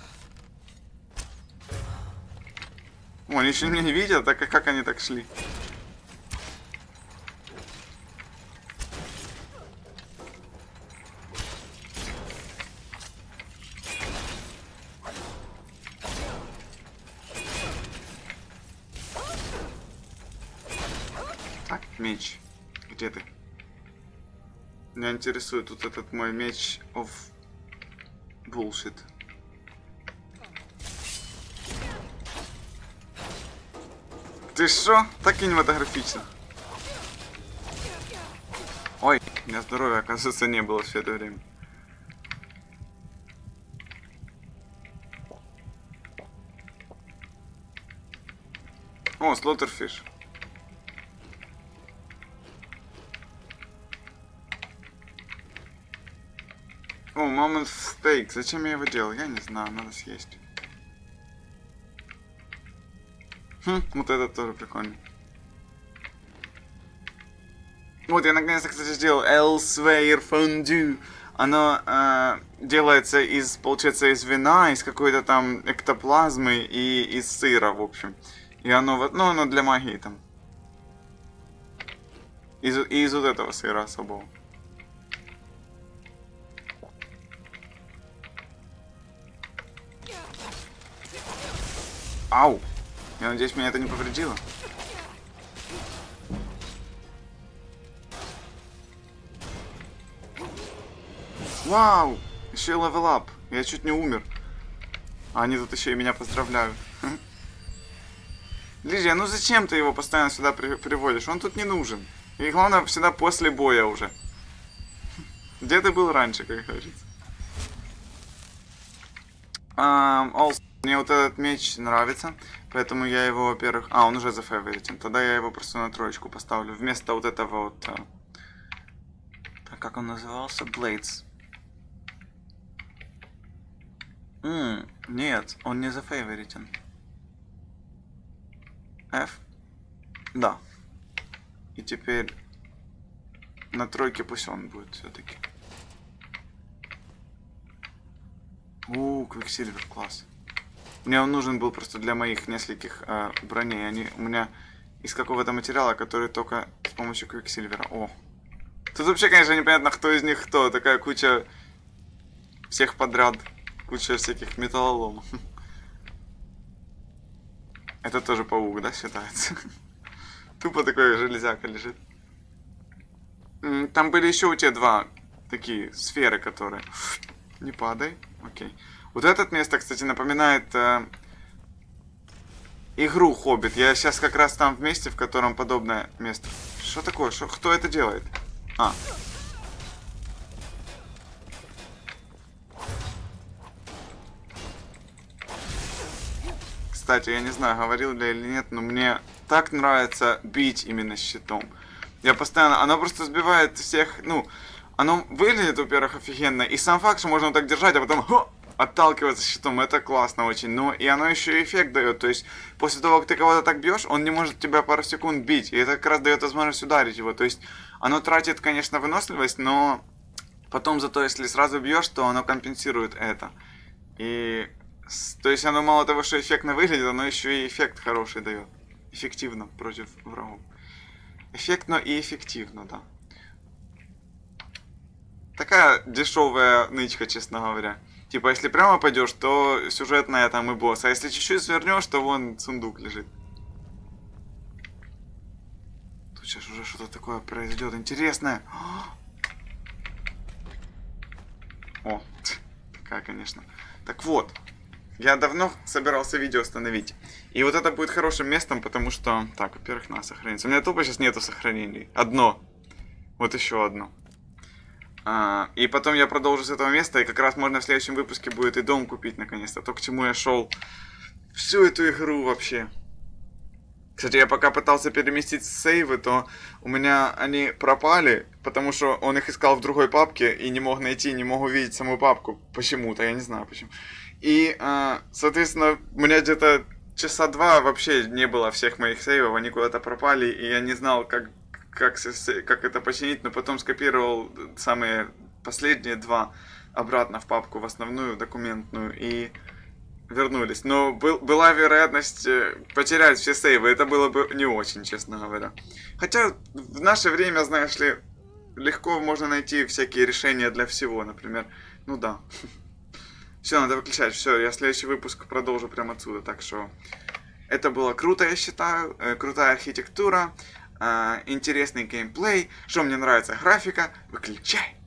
О, они еще меня не видят, так как они так шли? Так, меч. Где ты? Меня интересует тут этот мой меч of bullshit. Ты шо? Так кинематографично. Ой, у меня здоровья, оказывается, не было все это время. О, слоттерфиш. О, момент стейк. Зачем я его делал? Я не знаю, надо съесть. Вот это тоже прикольно. Вот, я наконец-то, кстати, сделал Elsewhere Fondue. Оно делается из, получается, из вина, из какой-то там эктоплазмы и из сыра, в общем. И оно, ну, оно для магии там. Из вот этого сыра особого. Ау! Я надеюсь, меня это не повредило. Вау! Еще и левел ап. Я чуть не умер. А они тут еще и меня поздравляют. Лидия, ну зачем ты его постоянно сюда приводишь? Он тут не нужен. И главное, всегда после боя уже. Где ты был раньше, как говорится? Мне вот этот меч нравится, поэтому я его, во-первых... А, он уже зафаворитен. Тогда я его просто на троечку поставлю. Вместо вот этого вот... Так, как он назывался? Blades. Нет, он не зафаворитен. F? Да. И теперь на тройке пусть он будет все-таки. Квиксильвер, класс. Мне он нужен был просто для моих нескольких броней. Они у меня из какого-то материала, который только с помощью квиксильвера. О! Тут вообще, конечно, непонятно, кто из них кто. Такая куча всех подряд. Куча всяких металлоломов. Это тоже паук, да, считается? Тупо такой железяка лежит. Там были еще у тебя два такие сферы, которые... Не падай. Окей. Вот это место, кстати, напоминает игру Хоббит. Я сейчас как раз там в месте, в котором подобное место. Что такое? Кто это делает? А. Кстати, я не знаю, говорил ли или нет, но мне так нравится бить именно щитом. Я постоянно... Оно просто сбивает всех... Ну, оно выглядит, во-первых, офигенно. И сам факт, что можно вот так держать, а потом... Отталкиваться щитом, это классно очень. Но и оно еще и эффект дает. То есть, после того, как ты кого-то так бьешь, он не может тебя пару секунд бить. И это как раз дает возможность ударить его. То есть, оно тратит, конечно, выносливость, но потом зато, если сразу бьешь, то оно компенсирует это. И... То есть, оно мало того, что эффектно выглядит, оно еще и эффект хороший дает. Эффективно против врагов. Эффектно и эффективно, да. Такая дешевая нычка, честно говоря. Типа, если прямо пойдешь, то сюжетная там и босс. А если чуть-чуть свернешь, то вон сундук лежит. Тут сейчас уже что-то такое произойдет интересное. О, такая, конечно. Так вот, я давно собирался видео остановить. И вот это будет хорошим местом, потому что... Так, во-первых, надо сохраниться. У меня тупо сейчас нету сохранений. Одно. Вот еще одно. И потом я продолжу с этого места, и как раз можно в следующем выпуске будет и дом купить наконец-то. То, к чему я шел всю эту игру вообще. Кстати, я пока пытался переместить сейвы, то у меня они пропали, потому что он их искал в другой папке и не мог найти, не мог увидеть саму папку почему-то, я не знаю почему. И, соответственно, у меня где-то часа два вообще не было всех моих сейвов, они куда-то пропали, и я не знал, как это починить, но потом скопировал самые последние два обратно в папку, в основную, документную, и вернулись. Но была вероятность потерять все сейвы. Это было бы не очень, честно говоря. Хотя в наше время, знаешь ли, легко можно найти всякие решения для всего. Например, ну да. Все, надо выключать. Все, я следующий выпуск продолжу прямо отсюда. Так что это было круто, я считаю. Крутая архитектура. Интересный геймплей. Что мне нравится? Графика. Выключай.